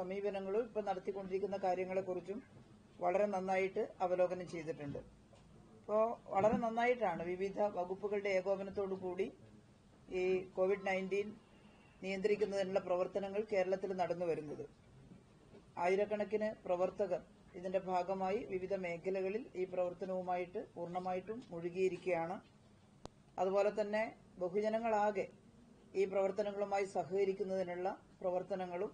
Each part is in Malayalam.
സമീപനങ്ങളും ഇപ്പോൾ നടത്തിക്കൊണ്ടിരിക്കുന്ന കാര്യങ്ങളെക്കുറിച്ചും വളരെ നന്നായിട്ട് അവലോകനം ചെയ്തിട്ടുണ്ട്. ഇപ്പോൾ വളരെ നന്നായിട്ടാണ് വിവിധ വകുപ്പുകളുടെ ഏകോപനത്തോടു കൂടി ഈ COVID-19 നിയന്ത്രിക്കുന്നതിനുള്ള പ്രവർത്തനങ്ങൾ കേരളത്തിൽ നടന്നു വരുന്നത്. ആയിരക്കണക്കിന് പ്രവർത്തകർ ഇതിന്റെ ഭാഗമായി വിവിധ മേഖലകളിൽ ഈ പ്രവർത്തനവുമായിട്ട് പൂർണ്ണമായിട്ടും മുഴുകിയിരിക്കുകയാണ്. അതുപോലെ തന്നെ ബഹുജനങ്ങളാകെ ഈ പ്രവർത്തനങ്ങളുമായി സഹകരിക്കുന്നതിനുള്ള പ്രവർത്തനങ്ങളും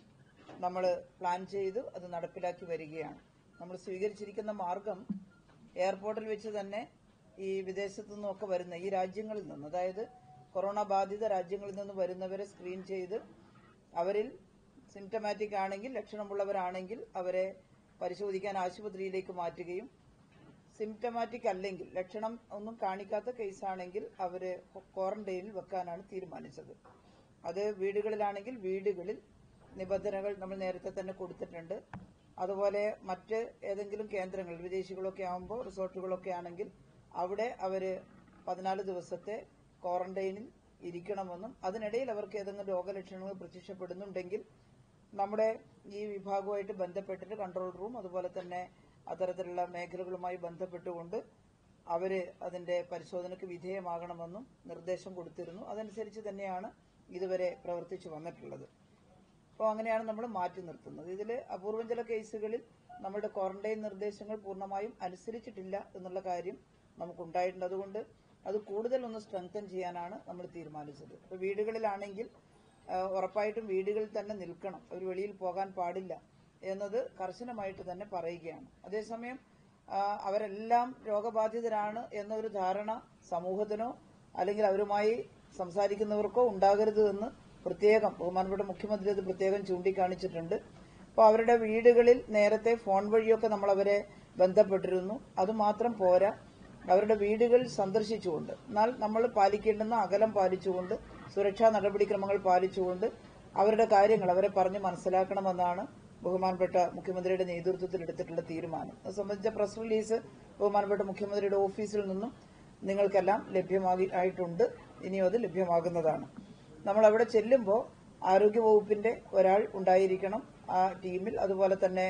നമ്മൾ പ്ലാൻ ചെയ്ത് അത് നടപ്പിലാക്കി വരികയാണ്. നമ്മൾ സ്വീകരിച്ചിരിക്കുന്ന മാർഗം എയർപോർട്ടിൽ വെച്ച് തന്നെ ഈ വിദേശത്തു നിന്നൊക്കെ വരുന്ന ഈ രാജ്യങ്ങളിൽ നിന്ന്, അതായത് കൊറോണ ബാധിത രാജ്യങ്ങളിൽ നിന്ന് വരുന്നവരെ സ്ക്രീൻ ചെയ്ത് അവരിൽ സിംറ്റമാറ്റിക് ആണെങ്കിൽ, ലക്ഷണമുള്ളവരാണെങ്കിൽ അവരെ പരിശോധിക്കാൻ ആശുപത്രിയിലേക്ക് മാറ്റുകയും സിംറ്റമാറ്റിക് അല്ലെങ്കിൽ ലക്ഷണം ഒന്നും കാണിക്കാത്ത കേസാണെങ്കിൽ അവരെ ക്വാറന്റൈനിൽ വെക്കാനാണ് തീരുമാനിച്ചത്. അത് വീടുകളിലാണെങ്കിൽ വീടുകളിൽ നിബന്ധനകൾ നമ്മൾ നേരത്തെ തന്നെ കൊടുത്തിട്ടുണ്ട്. അതുപോലെ മറ്റ് ഏതെങ്കിലും കേന്ദ്രങ്ങൾ വിദേശികളൊക്കെ ആകുമ്പോൾ റിസോർട്ടുകളൊക്കെ ആണെങ്കിൽ അവിടെ അവർ 14 ദിവസത്തെ ക്വാറന്റൈനിൽ ഇരിക്കണമെന്നും അതിനിടയിൽ അവർക്ക് ഏതെങ്കിലും രോഗലക്ഷണങ്ങൾ പ്രത്യക്ഷപ്പെടുന്നുണ്ടെങ്കിൽ നമ്മുടെ ഈ വിഭാഗവുമായിട്ട് ബന്ധപ്പെട്ടിട്ട് കൺട്രോൾ റൂം അതുപോലെ തന്നെ അത്തരത്തിലുള്ള മേഖലകളുമായി ബന്ധപ്പെട്ടുകൊണ്ട് അവര് അതിന്റെ പരിശോധനയ്ക്ക് വിധേയമാകണമെന്നും നിർദ്ദേശം കൊടുത്തിരുന്നു. അതനുസരിച്ച് തന്നെയാണ് ഇതുവരെ പ്രവർത്തിച്ചു വന്നിട്ടുള്ളത്. അപ്പോൾ അങ്ങനെയാണ് നമ്മൾ മാറ്റി നിർത്തുന്നത്. ഇതിൽ അപൂർവം ചില കേസുകളിൽ നമ്മുടെ ക്വാറന്റൈൻ നിർദ്ദേശങ്ങൾ പൂർണ്ണമായും അനുസരിച്ചിട്ടില്ല എന്നുള്ള കാര്യം നമുക്കുണ്ടായിട്ടുണ്ട്. അതുകൊണ്ട് അത് കൂടുതൽ ഒന്ന് സ്ട്രെങ്തൻ ചെയ്യാനാണ് നമ്മൾ തീരുമാനിച്ചത്. ഇപ്പോൾ വീടുകളിലാണെങ്കിൽ ഉറപ്പായിട്ടും വീടുകളിൽ തന്നെ നിൽക്കണം, അവർ വെളിയിൽ പോകാൻ പാടില്ല എന്നത് കർശനമായിട്ട് തന്നെ പറയുകയാണ്. അതേസമയം അവരെല്ലാം രോഗബാധിതരാണ് എന്നൊരു ധാരണ സമൂഹത്തിനോ അല്ലെങ്കിൽ അവരുമായി സംസാരിക്കുന്നവർക്കോ ഉണ്ടാകരുത് എന്ന് പ്രത്യേകം ബഹുമാനപ്പെട്ട മുഖ്യമന്ത്രി അത് പ്രത്യേകം ചൂണ്ടിക്കാണിച്ചിട്ടുണ്ട്. അപ്പോൾ അവരുടെ വീടുകളിൽ നേരത്തെ ഫോൺ വഴിയൊക്കെ നമ്മൾ അവരെ ബന്ധപ്പെട്ടിരുന്നു. അതുമാത്രം പോരാ, അവരുടെ വീടുകൾ സന്ദർശിച്ചുകൊണ്ട്, എന്നാൽ നമ്മൾ പാലിക്കേണ്ടുന്ന അകലം പാലിച്ചുകൊണ്ട്, സുരക്ഷാ നടപടിക്രമങ്ങൾ പാലിച്ചുകൊണ്ട് അവരുടെ കാര്യങ്ങൾ അവരെ പറഞ്ഞ് മനസ്സിലാക്കണമെന്നാണ് ബഹുമാനപ്പെട്ട മുഖ്യമന്ത്രിയുടെ നേതൃത്വത്തിൽ എടുത്തിട്ടുള്ള തീരുമാനം. അത് സംബന്ധിച്ച പ്രസ് റിലീസ് ബഹുമാനപ്പെട്ട മുഖ്യമന്ത്രിയുടെ ഓഫീസിൽ നിന്നും നിങ്ങൾക്കെല്ലാം ലഭ്യമായിട്ടുണ്ട്. ഇനിയും അത് ലഭ്യമാകുന്നതാണ്. നമ്മൾ അവിടെ ചെല്ലുമ്പോൾ ആരോഗ്യവകുപ്പിന്റെ ഒരാൾ ഉണ്ടായിരിക്കണം ആ ടീമിൽ. അതുപോലെ തന്നെ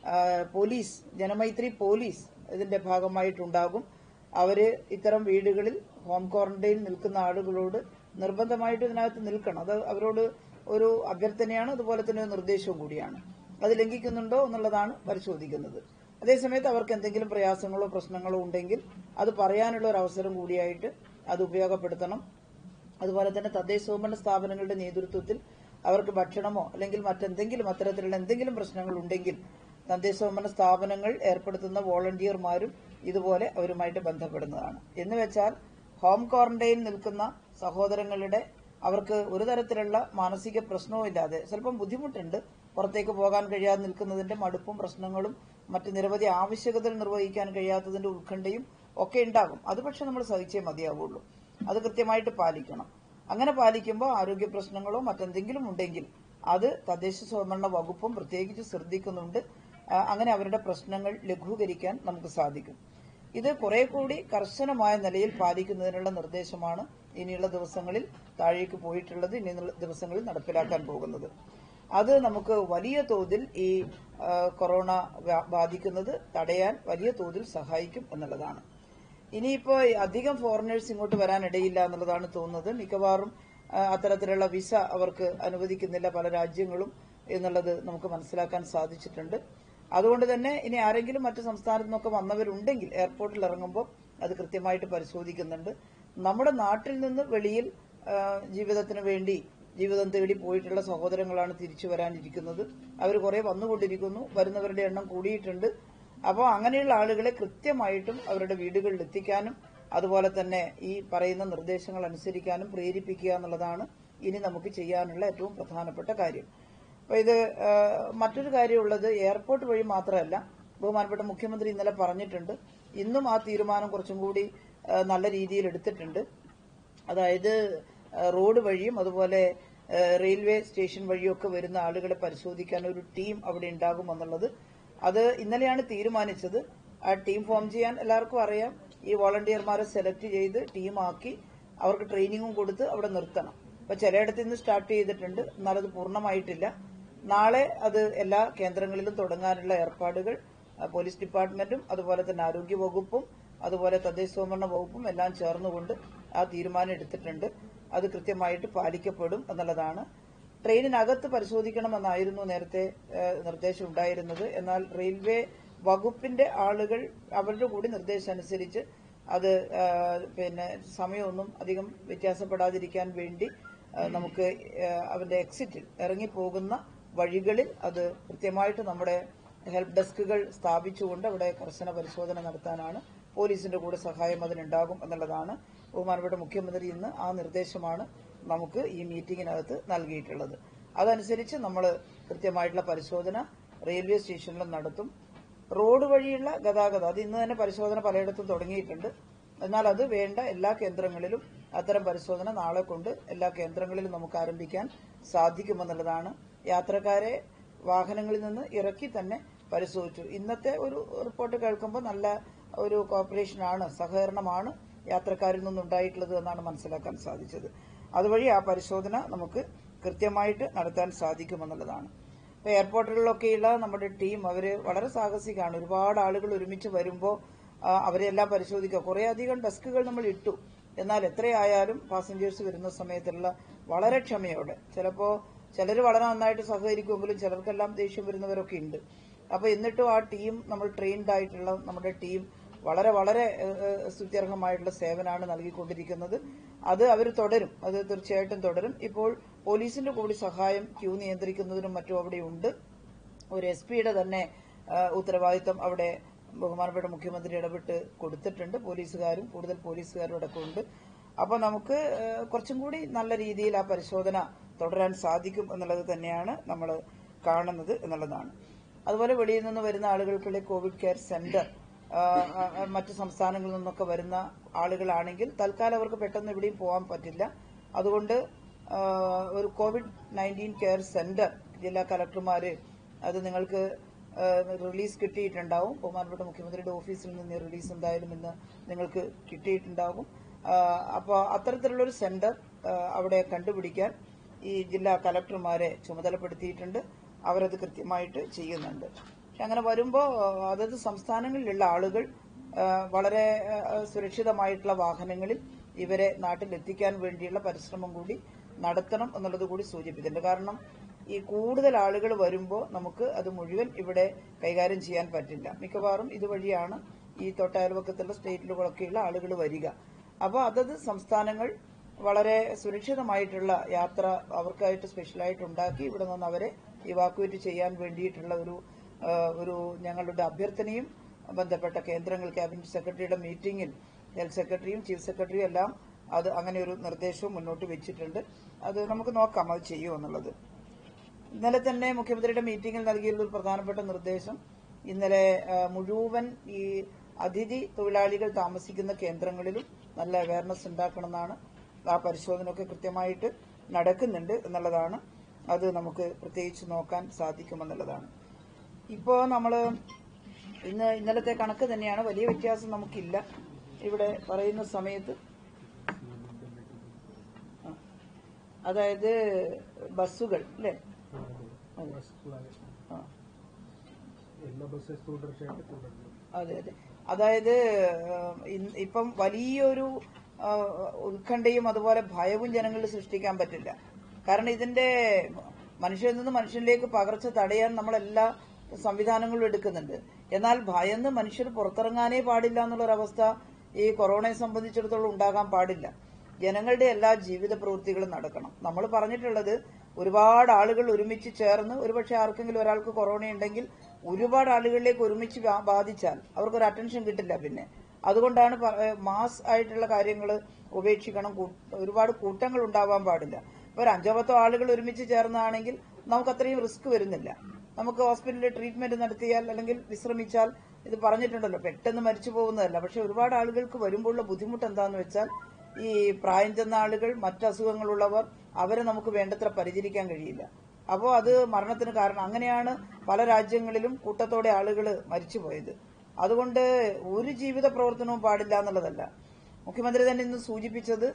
പോലീസ്, ജനമൈത്രി പോലീസ് ഇതിന്റെ ഭാഗമായിട്ടുണ്ടാകും. അവര് ഇത്തരം വീടുകളിൽ ഹോം ക്വാറന്റൈൻ നിൽക്കുന്ന ആളുകളോട് നിർബന്ധമായിട്ട് ഇതിനകത്ത് നിൽക്കണം. അത് അവരോട് ഒരു അഭ്യർത്ഥനയാണ്, അതുപോലെ തന്നെ ഒരു നിർദ്ദേശവും കൂടിയാണ്. അത് ലംഘിക്കുന്നുണ്ടോ എന്നുള്ളതാണ് പരിശോധിക്കുന്നത്. അതേസമയത്ത് അവർക്ക് എന്തെങ്കിലും പ്രയാസങ്ങളോ പ്രശ്നങ്ങളോ ഉണ്ടെങ്കിൽ അത് പറയാനുള്ള ഒരു അവസരം കൂടിയായിട്ട് അത് ഉപയോഗപ്പെടുത്തണം. അതുപോലെ തന്നെ തദ്ദേശ സ്വയംഭരണ സ്ഥാപനങ്ങളുടെ നേതൃത്വത്തിൽ അവർക്ക് ഭക്ഷണമോ അല്ലെങ്കിൽ മറ്റെന്തെങ്കിലും അത്തരത്തിലുള്ള എന്തെങ്കിലും പ്രശ്നങ്ങൾ ഉണ്ടെങ്കിൽ തദ്ദേശ സ്വയംഭരണ സ്ഥാപനങ്ങൾ ഏർപ്പെടുത്തുന്ന വോളണ്ടിയർമാരും ഇതുപോലെ അവരുമായിട്ട് ബന്ധപ്പെടുന്നതാണ്. എന്ന് വെച്ചാൽ ഹോം ക്വാറന്റൈൻ നിൽക്കുന്ന സഹോദരങ്ങളുടെ അവർക്ക് ഒരു തരത്തിലുള്ള മാനസിക പ്രശ്നവും ഇല്ലാതെ, സ്വല്പം ബുദ്ധിമുട്ടുണ്ട്, പുറത്തേക്ക് പോകാൻ കഴിയാതെ നിൽക്കുന്നതിന്റെ മടുപ്പും പ്രശ്നങ്ങളും മറ്റ് നിരവധി ആവശ്യകതകൾ നിർവഹിക്കാൻ കഴിയാത്തതിന്റെ ഉത്കണ്ഠയും ഒക്കെ ഉണ്ടാകും. അത് പക്ഷെ നമ്മൾ സഹിച്ചേ മതിയാവുള്ളൂ. അത് കൃത്യമായിട്ട് പാലിക്കണം. അങ്ങനെ പാലിക്കുമ്പോൾ ആരോഗ്യ പ്രശ്നങ്ങളോ മറ്റെന്തെങ്കിലും ഉണ്ടെങ്കിൽ അത് തദ്ദേശ സ്വയംഭരണ വകുപ്പും പ്രത്യേകിച്ച് ശ്രദ്ധിക്കുന്നുണ്ട്. അങ്ങനെ അവരുടെ പ്രശ്നങ്ങൾ ലഘൂകരിക്കാൻ നമുക്ക് സാധിക്കും. ഇത് കുറെ കൂടി കർശനമായ നിലയിൽ പാലിക്കുന്നതിനുള്ള നിർദ്ദേശമാണ് ഇനിയുള്ള ദിവസങ്ങളിൽ താഴേക്ക് പോയിട്ടുള്ളത്, ഇനിയുള്ള ദിവസങ്ങളിൽ നടപ്പിലാക്കാൻ പോകുന്നത്. അത് നമുക്ക് വലിയ തോതിൽ ഈ കൊറോണ ബാധിക്കുന്നത് തടയാൻ വലിയ തോതിൽ സഹായിക്കും എന്നുള്ളതാണ്. ഇനിയിപ്പോൾ അധികം ഫോറിനേഴ്സ് ഇങ്ങോട്ട് വരാനിടയില്ല എന്നുള്ളതാണ് തോന്നുന്നത്. മിക്കവാറും അത്തരത്തിലുള്ള വിസ അവർക്ക് അനുവദിക്കുന്നില്ല പല രാജ്യങ്ങളും എന്നുള്ളത് നമുക്ക് മനസ്സിലാക്കാൻ സാധിച്ചിട്ടുണ്ട്. അതുകൊണ്ട് തന്നെ ഇനി ആരെങ്കിലും മറ്റു സംസ്ഥാനത്തു നിന്നൊക്കെ വന്നവരുണ്ടെങ്കിൽ എയർപോർട്ടിൽ ഇറങ്ങുമ്പോൾ അത് കൃത്യമായിട്ട് പരിശോധിക്കുന്നുണ്ട്. നമ്മുടെ നാട്ടിൽ നിന്ന് വെളിയിൽ ജീവിതത്തിന് വേണ്ടി ജീവിതം തേടി പോയിട്ടുള്ള സഹോദരങ്ങളാണ് തിരിച്ചു വരാനിരിക്കുന്നത്. അവർ കുറെ വന്നുകൊണ്ടിരിക്കുന്നു, വരുന്നവരുടെ എണ്ണം കൂടിയിട്ടുണ്ട്. അപ്പോൾ അങ്ങനെയുള്ള ആളുകളെ കൃത്യമായിട്ടും അവരുടെ വീടുകളിൽ എത്തിക്കാനും അതുപോലെ തന്നെ ഈ പറയുന്ന നിർദ്ദേശങ്ങൾ അനുസരിക്കാനും പ്രേരിപ്പിക്കുക എന്നുള്ളതാണ് ഇനി നമുക്ക് ചെയ്യാനുള്ള ഏറ്റവും പ്രധാനപ്പെട്ട കാര്യം. അപ്പോൾ ഇത് മറ്റൊരു കാര്യമുള്ളത് എയർപോർട്ട് വഴി മാത്രമല്ല, ബഹുമാനപ്പെട്ട മുഖ്യമന്ത്രി ഇന്നലെ പറഞ്ഞിട്ടുണ്ട്, ഇന്നും ആ തീരുമാനം കുറച്ചും കൂടി നല്ല രീതിയിൽ എടുത്തിട്ടുണ്ട്. അതായത് റോഡ് വഴിയും അതുപോലെ റെയിൽവേ സ്റ്റേഷൻ വഴിയൊക്കെ വരുന്ന ആളുകളെ പരിശോധിക്കാൻ ഒരു ടീം അവിടെ ഉണ്ടാകുമെന്നുള്ളത് അത് ഇന്നലെയാണ് തീരുമാനിച്ചത്. ആ ടീം ഫോം ചെയ്യാൻ എല്ലാവർക്കും അറിയാം. ഈ വോളണ്ടിയർമാരെ സെലക്ട് ചെയ്ത് ടീമാക്കി അവർക്ക് ട്രെയിനിങ്ങും കൊടുത്ത് അവിടെ നിർത്തണം. അപ്പൊ ചിലയിടത്ത് നിന്ന് സ്റ്റാർട്ട് ചെയ്തിട്ടുണ്ട്, എന്നാലത് പൂർണ്ണമായിട്ടില്ല. നാളെ അത് എല്ലാ കേന്ദ്രങ്ങളിലും തുടങ്ങാനുള്ള ഏർപ്പാടുകൾ പോലീസ് ഡിപ്പാർട്ട്മെന്റും അതുപോലെ തന്നെ ആരോഗ്യ വകുപ്പും അതുപോലെ തദ്ദേശ സ്വയംഭരണ വകുപ്പും എല്ലാം ചേർന്നുകൊണ്ട് ആ തീരുമാനം എടുത്തിട്ടുണ്ട്. അത് കൃത്യമായിട്ട് പാലിക്കപ്പെടും എന്നുള്ളതാണ്. ട്രെയിനിനകത്ത് പരിശോധിക്കണമെന്നായിരുന്നു നേരത്തെ നിർദ്ദേശം ഉണ്ടായിരുന്നത്. എന്നാൽ റെയിൽവേ വകുപ്പിന്റെ ആളുകൾ അവരുടെ കൂടി നിർദ്ദേശം അനുസരിച്ച് അത് സമയമൊന്നും അധികം വ്യത്യാസപ്പെടാതിരിക്കാൻ വേണ്ടി നമുക്ക് അവരുടെ എക്സിറ്റിൽ ഇറങ്ങിപ്പോകുന്ന വഴികളിൽ അത് കൃത്യമായിട്ട് നമ്മുടെ ഹെൽപ്പ് ഡെസ്കുകൾ സ്ഥാപിച്ചുകൊണ്ട് അവിടെ കർശന പരിശോധന നടത്താനാണ്. പോലീസിന്റെ കൂടെ സഹായം അതിനുണ്ടാകും എന്നുള്ളതാണ്. ബഹുമാനപ്പെട്ട മുഖ്യമന്ത്രി ഇന്ന് ആ നിർദ്ദേശമാണ് നമുക്ക് ഈ മീറ്റിംഗിനകത്ത് നൽകിയിട്ടുള്ളത്. അതനുസരിച്ച് നമ്മൾ കൃത്യമായിട്ടുള്ള പരിശോധന റെയിൽവേ സ്റ്റേഷനിലും നടത്തും. റോഡ് വഴിയുള്ള ഗതാഗതം അത് ഇന്ന് തന്നെ പരിശോധന പലയിടത്തും തുടങ്ങിയിട്ടുണ്ട്. എന്നാൽ അത് വേണ്ട എല്ലാ കേന്ദ്രങ്ങളിലും അത്തരം പരിശോധന നാളെ കൊണ്ട് എല്ലാ കേന്ദ്രങ്ങളിലും നമുക്ക് ആരംഭിക്കാൻ സാധിക്കുമെന്നുള്ളതാണ്. യാത്രക്കാരെ വാഹനങ്ങളിൽ നിന്ന് ഇറക്കി തന്നെ പരിശോധിച്ചു. ഇന്നത്തെ ഒരു റിപ്പോർട്ട് കേൾക്കുമ്പോൾ നല്ല ഒരു കോർപ്പറേഷനാണ്, സഹകരണമാണ് യാത്രക്കാരിൽ നിന്നുണ്ടായിട്ടുള്ളത് എന്നാണ് മനസ്സിലാക്കാൻ സാധിച്ചത്. അതുവഴി ആ പരിശോധന നമുക്ക് കൃത്യമായിട്ട് നടത്താൻ സാധിക്കുമെന്നുള്ളതാണ്. ഇപ്പൊ എയർപോർട്ടുകളിലൊക്കെയുള്ള നമ്മുടെ ടീം അവര് വളരെ സാഹസികമാണ്. ഒരുപാട് ആളുകൾ ഒരുമിച്ച് വരുമ്പോൾ അവരെല്ലാം പരിശോധിക്കുക. കുറേയധികം ഡെസ്കുകൾ നമ്മൾ ഇട്ടു. എന്നാൽ എത്രയായാലും പാസഞ്ചേഴ്സ് വരുന്ന സമയത്തുള്ള വളരെ ക്ഷമയോടെ, ചിലർ വളരെ നന്നായിട്ട് സഹകരിക്കുമെങ്കിലും ചിലർക്കെല്ലാം ദേഷ്യം വരുന്നവരൊക്കെ ഉണ്ട്. അപ്പൊ എന്നിട്ടും ആ ടീം, നമ്മൾ ട്രെയിൻഡ് ആയിട്ടുള്ള നമ്മുടെ ടീം വളരെ വളരെ സ്തുത്യർഹമായിട്ടുള്ള സേവനമാണ് നൽകിക്കൊണ്ടിരിക്കുന്നത്. അത് അവർ തുടരും, അത് തീർച്ചയായിട്ടും തുടരും. ഇപ്പോൾ പോലീസിന്റെ കൂടി സഹായം ക്യൂ നിയന്ത്രിക്കുന്നതിനും മറ്റും അവിടെ ഉണ്ട്. ഒരു SP തന്നെ ഉത്തരവാദിത്തം അവിടെ ബഹുമാനപ്പെട്ട മുഖ്യമന്ത്രി ഇടപെട്ട് കൊടുത്തിട്ടുണ്ട്. പോലീസുകാരും കൂടുതൽ പോലീസുകാരും അടക്കം ഉണ്ട്. അപ്പൊ നമുക്ക് കുറച്ചും കൂടി നല്ല രീതിയിൽ ആ പരിശോധന തുടരാൻ സാധിക്കും എന്നുള്ളത് തന്നെയാണ് നമ്മൾ കാണുന്നത് എന്നുള്ളതാണ്. അതുപോലെ വെളിയിൽ നിന്ന് വരുന്ന ആളുകൾക്കുള്ള കോവിഡ് കെയർ സെന്റർ മറ്റ് സംസ്ഥാനങ്ങളിൽ നിന്നൊക്കെ വരുന്ന ആളുകളാണെങ്കിൽ തൽക്കാലം അവർക്ക് പെട്ടെന്ന് എവിടെയും പോകാൻ പറ്റില്ല. അതുകൊണ്ട് ഒരു COVID-19 കെയർ സെന്റർ ജില്ലാ കളക്ടർമാര് അത് നിങ്ങൾക്ക് റിലീസ് കിട്ടിയിട്ടുണ്ടാവും. ബഹുമാനപ്പെട്ട മുഖ്യമന്ത്രിയുടെ ഓഫീസിൽ നിന്ന് റിലീസ് എന്തായാലും ഇന്ന് നിങ്ങൾക്ക് കിട്ടിയിട്ടുണ്ടാകും. അപ്പോൾ അത്തരത്തിലുള്ളൊരു സെന്റർ അവിടെ കണ്ടുപിടിക്കാൻ ഈ ജില്ലാ കളക്ടർമാരെ ചുമതലപ്പെടുത്തിയിട്ടുണ്ട്. അവരത് കൃത്യമായിട്ട് ചെയ്യുന്നുണ്ട്. പക്ഷെ അങ്ങനെ വരുമ്പോൾ അതത് സംസ്ഥാനങ്ങളിലുള്ള ആളുകൾ വളരെ സുരക്ഷിതമായിട്ടുള്ള വാഹനങ്ങളിൽ ഇവരെ നാട്ടിലെത്തിക്കാൻ വേണ്ടിയുള്ള പരിശ്രമം കൂടി നടത്തണം എന്നുള്ളത് കൂടി സൂചിപ്പിച്ചിട്ടുണ്ട്. കാരണം ഈ കൂടുതൽ ആളുകൾ വരുമ്പോൾ നമുക്ക് അത് മുഴുവൻ ഇവിടെ കൈകാര്യം ചെയ്യാൻ പറ്റില്ല. മിക്കവാറും ഇതുവഴിയാണ് ഈ തൊട്ടയൽവക്കത്തുള്ള സ്റ്റേറ്റുകളൊക്കെയുള്ള ആളുകൾ വരിക. അപ്പോൾ അതത് സംസ്ഥാനങ്ങൾ വളരെ സുരക്ഷിതമായിട്ടുള്ള യാത്ര അവർക്കായിട്ട് സ്പെഷ്യലായിട്ട് ഉണ്ടാക്കി ഇവിടെ നിന്ന് അവരെ ഇവാക്യുവേറ്റ് ചെയ്യാൻ വേണ്ടിയിട്ടുള്ള ഒരു ഞങ്ങളുടെ അഭ്യർത്ഥനയും ബന്ധപ്പെട്ട കേന്ദ്രങ്ങൾ ക്യാബിനറ്റ് സെക്രട്ടറിയുടെ മീറ്റിംഗിൽ ഹെൽത്ത് സെക്രട്ടറിയും ചീഫ് സെക്രട്ടറിയും എല്ലാം അത് അങ്ങനെ ഒരു നിർദ്ദേശവും മുന്നോട്ട് വെച്ചിട്ടുണ്ട്. അത് നമുക്ക് നോക്കാം അത് ചെയ്യുമെന്നുള്ളത്. ഇന്നലെ തന്നെ മുഖ്യമന്ത്രിയുടെ മീറ്റിംഗിൽ നൽകിയുള്ള ഒരു പ്രധാനപ്പെട്ട നിർദ്ദേശം ഇന്നലെ മുഴുവൻ ഈ അതിഥി തൊഴിലാളികൾ താമസിക്കുന്ന കേന്ദ്രങ്ങളിലും നല്ല അവയർനെസ് ഉണ്ടാക്കണമെന്നാണ്. ആ പരിശോധനയൊക്കെ കൃത്യമായിട്ട് നടക്കുന്നുണ്ട് എന്നുള്ളതാണ്. അത് നമുക്ക് പ്രത്യേകിച്ച് നോക്കാൻ സാധിക്കുമെന്നുള്ളതാണ്. ഇപ്പോൾ നമ്മൾ ഇന്നലത്തെ കണക്ക് തന്നെയാണ്, വലിയ വ്യത്യാസം നമുക്കില്ല. ഇവിടെ പറയുന്ന സമയത്ത് അതായത് ബസ്സുകൾ അല്ലേ, അതെ അതെ, അതായത് ഇപ്പം വലിയൊരു ഉത്കണ്ഠയും അതുപോലെ ഭയവും ജനങ്ങളിൽ സൃഷ്ടിക്കാൻ പറ്റില്ല. കാരണം ഇതിന്റെ മനുഷ്യരിൽ നിന്ന് മനുഷ്യനിലേക്ക് പകർച്ച തടയാൻ നമ്മളെല്ലാ സംവിധാനങ്ങളും എടുക്കുന്നുണ്ട്. എന്നാൽ ഭയന്ന് മനുഷ്യർ പുറത്തിറങ്ങാനേ പാടില്ല എന്നുള്ളൊരവസ്ഥ ഈ കൊറോണയെ സംബന്ധിച്ചിടത്തോളം ഉണ്ടാകാൻ പാടില്ല. ജനങ്ങളുടെ എല്ലാ ജീവിത പ്രവൃത്തികളും നടക്കണം. നമ്മൾ പറഞ്ഞിട്ടുള്ളത് ഒരുപാട് ആളുകൾ ഒരുമിച്ച് ചേർന്ന്, ഒരുപക്ഷെ ആർക്കെങ്കിലും ഒരാൾക്ക് കൊറോണ ഉണ്ടെങ്കിൽ ഒരുപാട് ആളുകളിലേക്ക് ഒരുമിച്ച് ബാധിച്ചാൽ അവർക്കൊരു അറ്റൻഷൻ കിട്ടില്ല. പിന്നെ അതുകൊണ്ടാണ് മാസ് ആയിട്ടുള്ള കാര്യങ്ങൾ ഉപേക്ഷിക്കണം. ഒരുപാട് കൂട്ടങ്ങൾ ഉണ്ടാവാൻ പാടില്ല. ഒരു 5-10 ആളുകൾ ഒരുമിച്ച് ചേർന്നാണെങ്കിൽ നമുക്ക് അത്രയും റിസ്ക് വരുന്നില്ല. നമുക്ക് ഹോസ്പിറ്റലിൽ ട്രീറ്റ്മെന്റ് നടത്തിയാൽ അല്ലെങ്കിൽ വിശ്രമിച്ചാൽ, ഇത് പറഞ്ഞിട്ടുണ്ടല്ലോ, പെട്ടെന്ന് മരിച്ചു പോകുന്നതല്ല. പക്ഷെ ഒരുപാട് ആളുകൾക്ക് വരുമ്പോഴുള്ള ബുദ്ധിമുട്ട് എന്താണെന്ന് വെച്ചാൽ ഈ പ്രായം ചെന്ന ആളുകൾ, മറ്റ് അസുഖങ്ങളുള്ളവർ, അവരെ നമുക്ക് വേണ്ടത്ര പരിചരിക്കാൻ കഴിയില്ല. അപ്പോൾ അത് മരണത്തിന് കാരണം. അങ്ങനെയാണ് പല രാജ്യങ്ങളിലും കൂട്ടത്തോടെ ആളുകൾ മരിച്ചുപോയത്. അതുകൊണ്ട് ഒരു ജീവിത പ്രവർത്തനവും പാടില്ല എന്നുള്ളതല്ല. മുഖ്യമന്ത്രി തന്നെ ഇന്ന് സൂചിപ്പിച്ചത്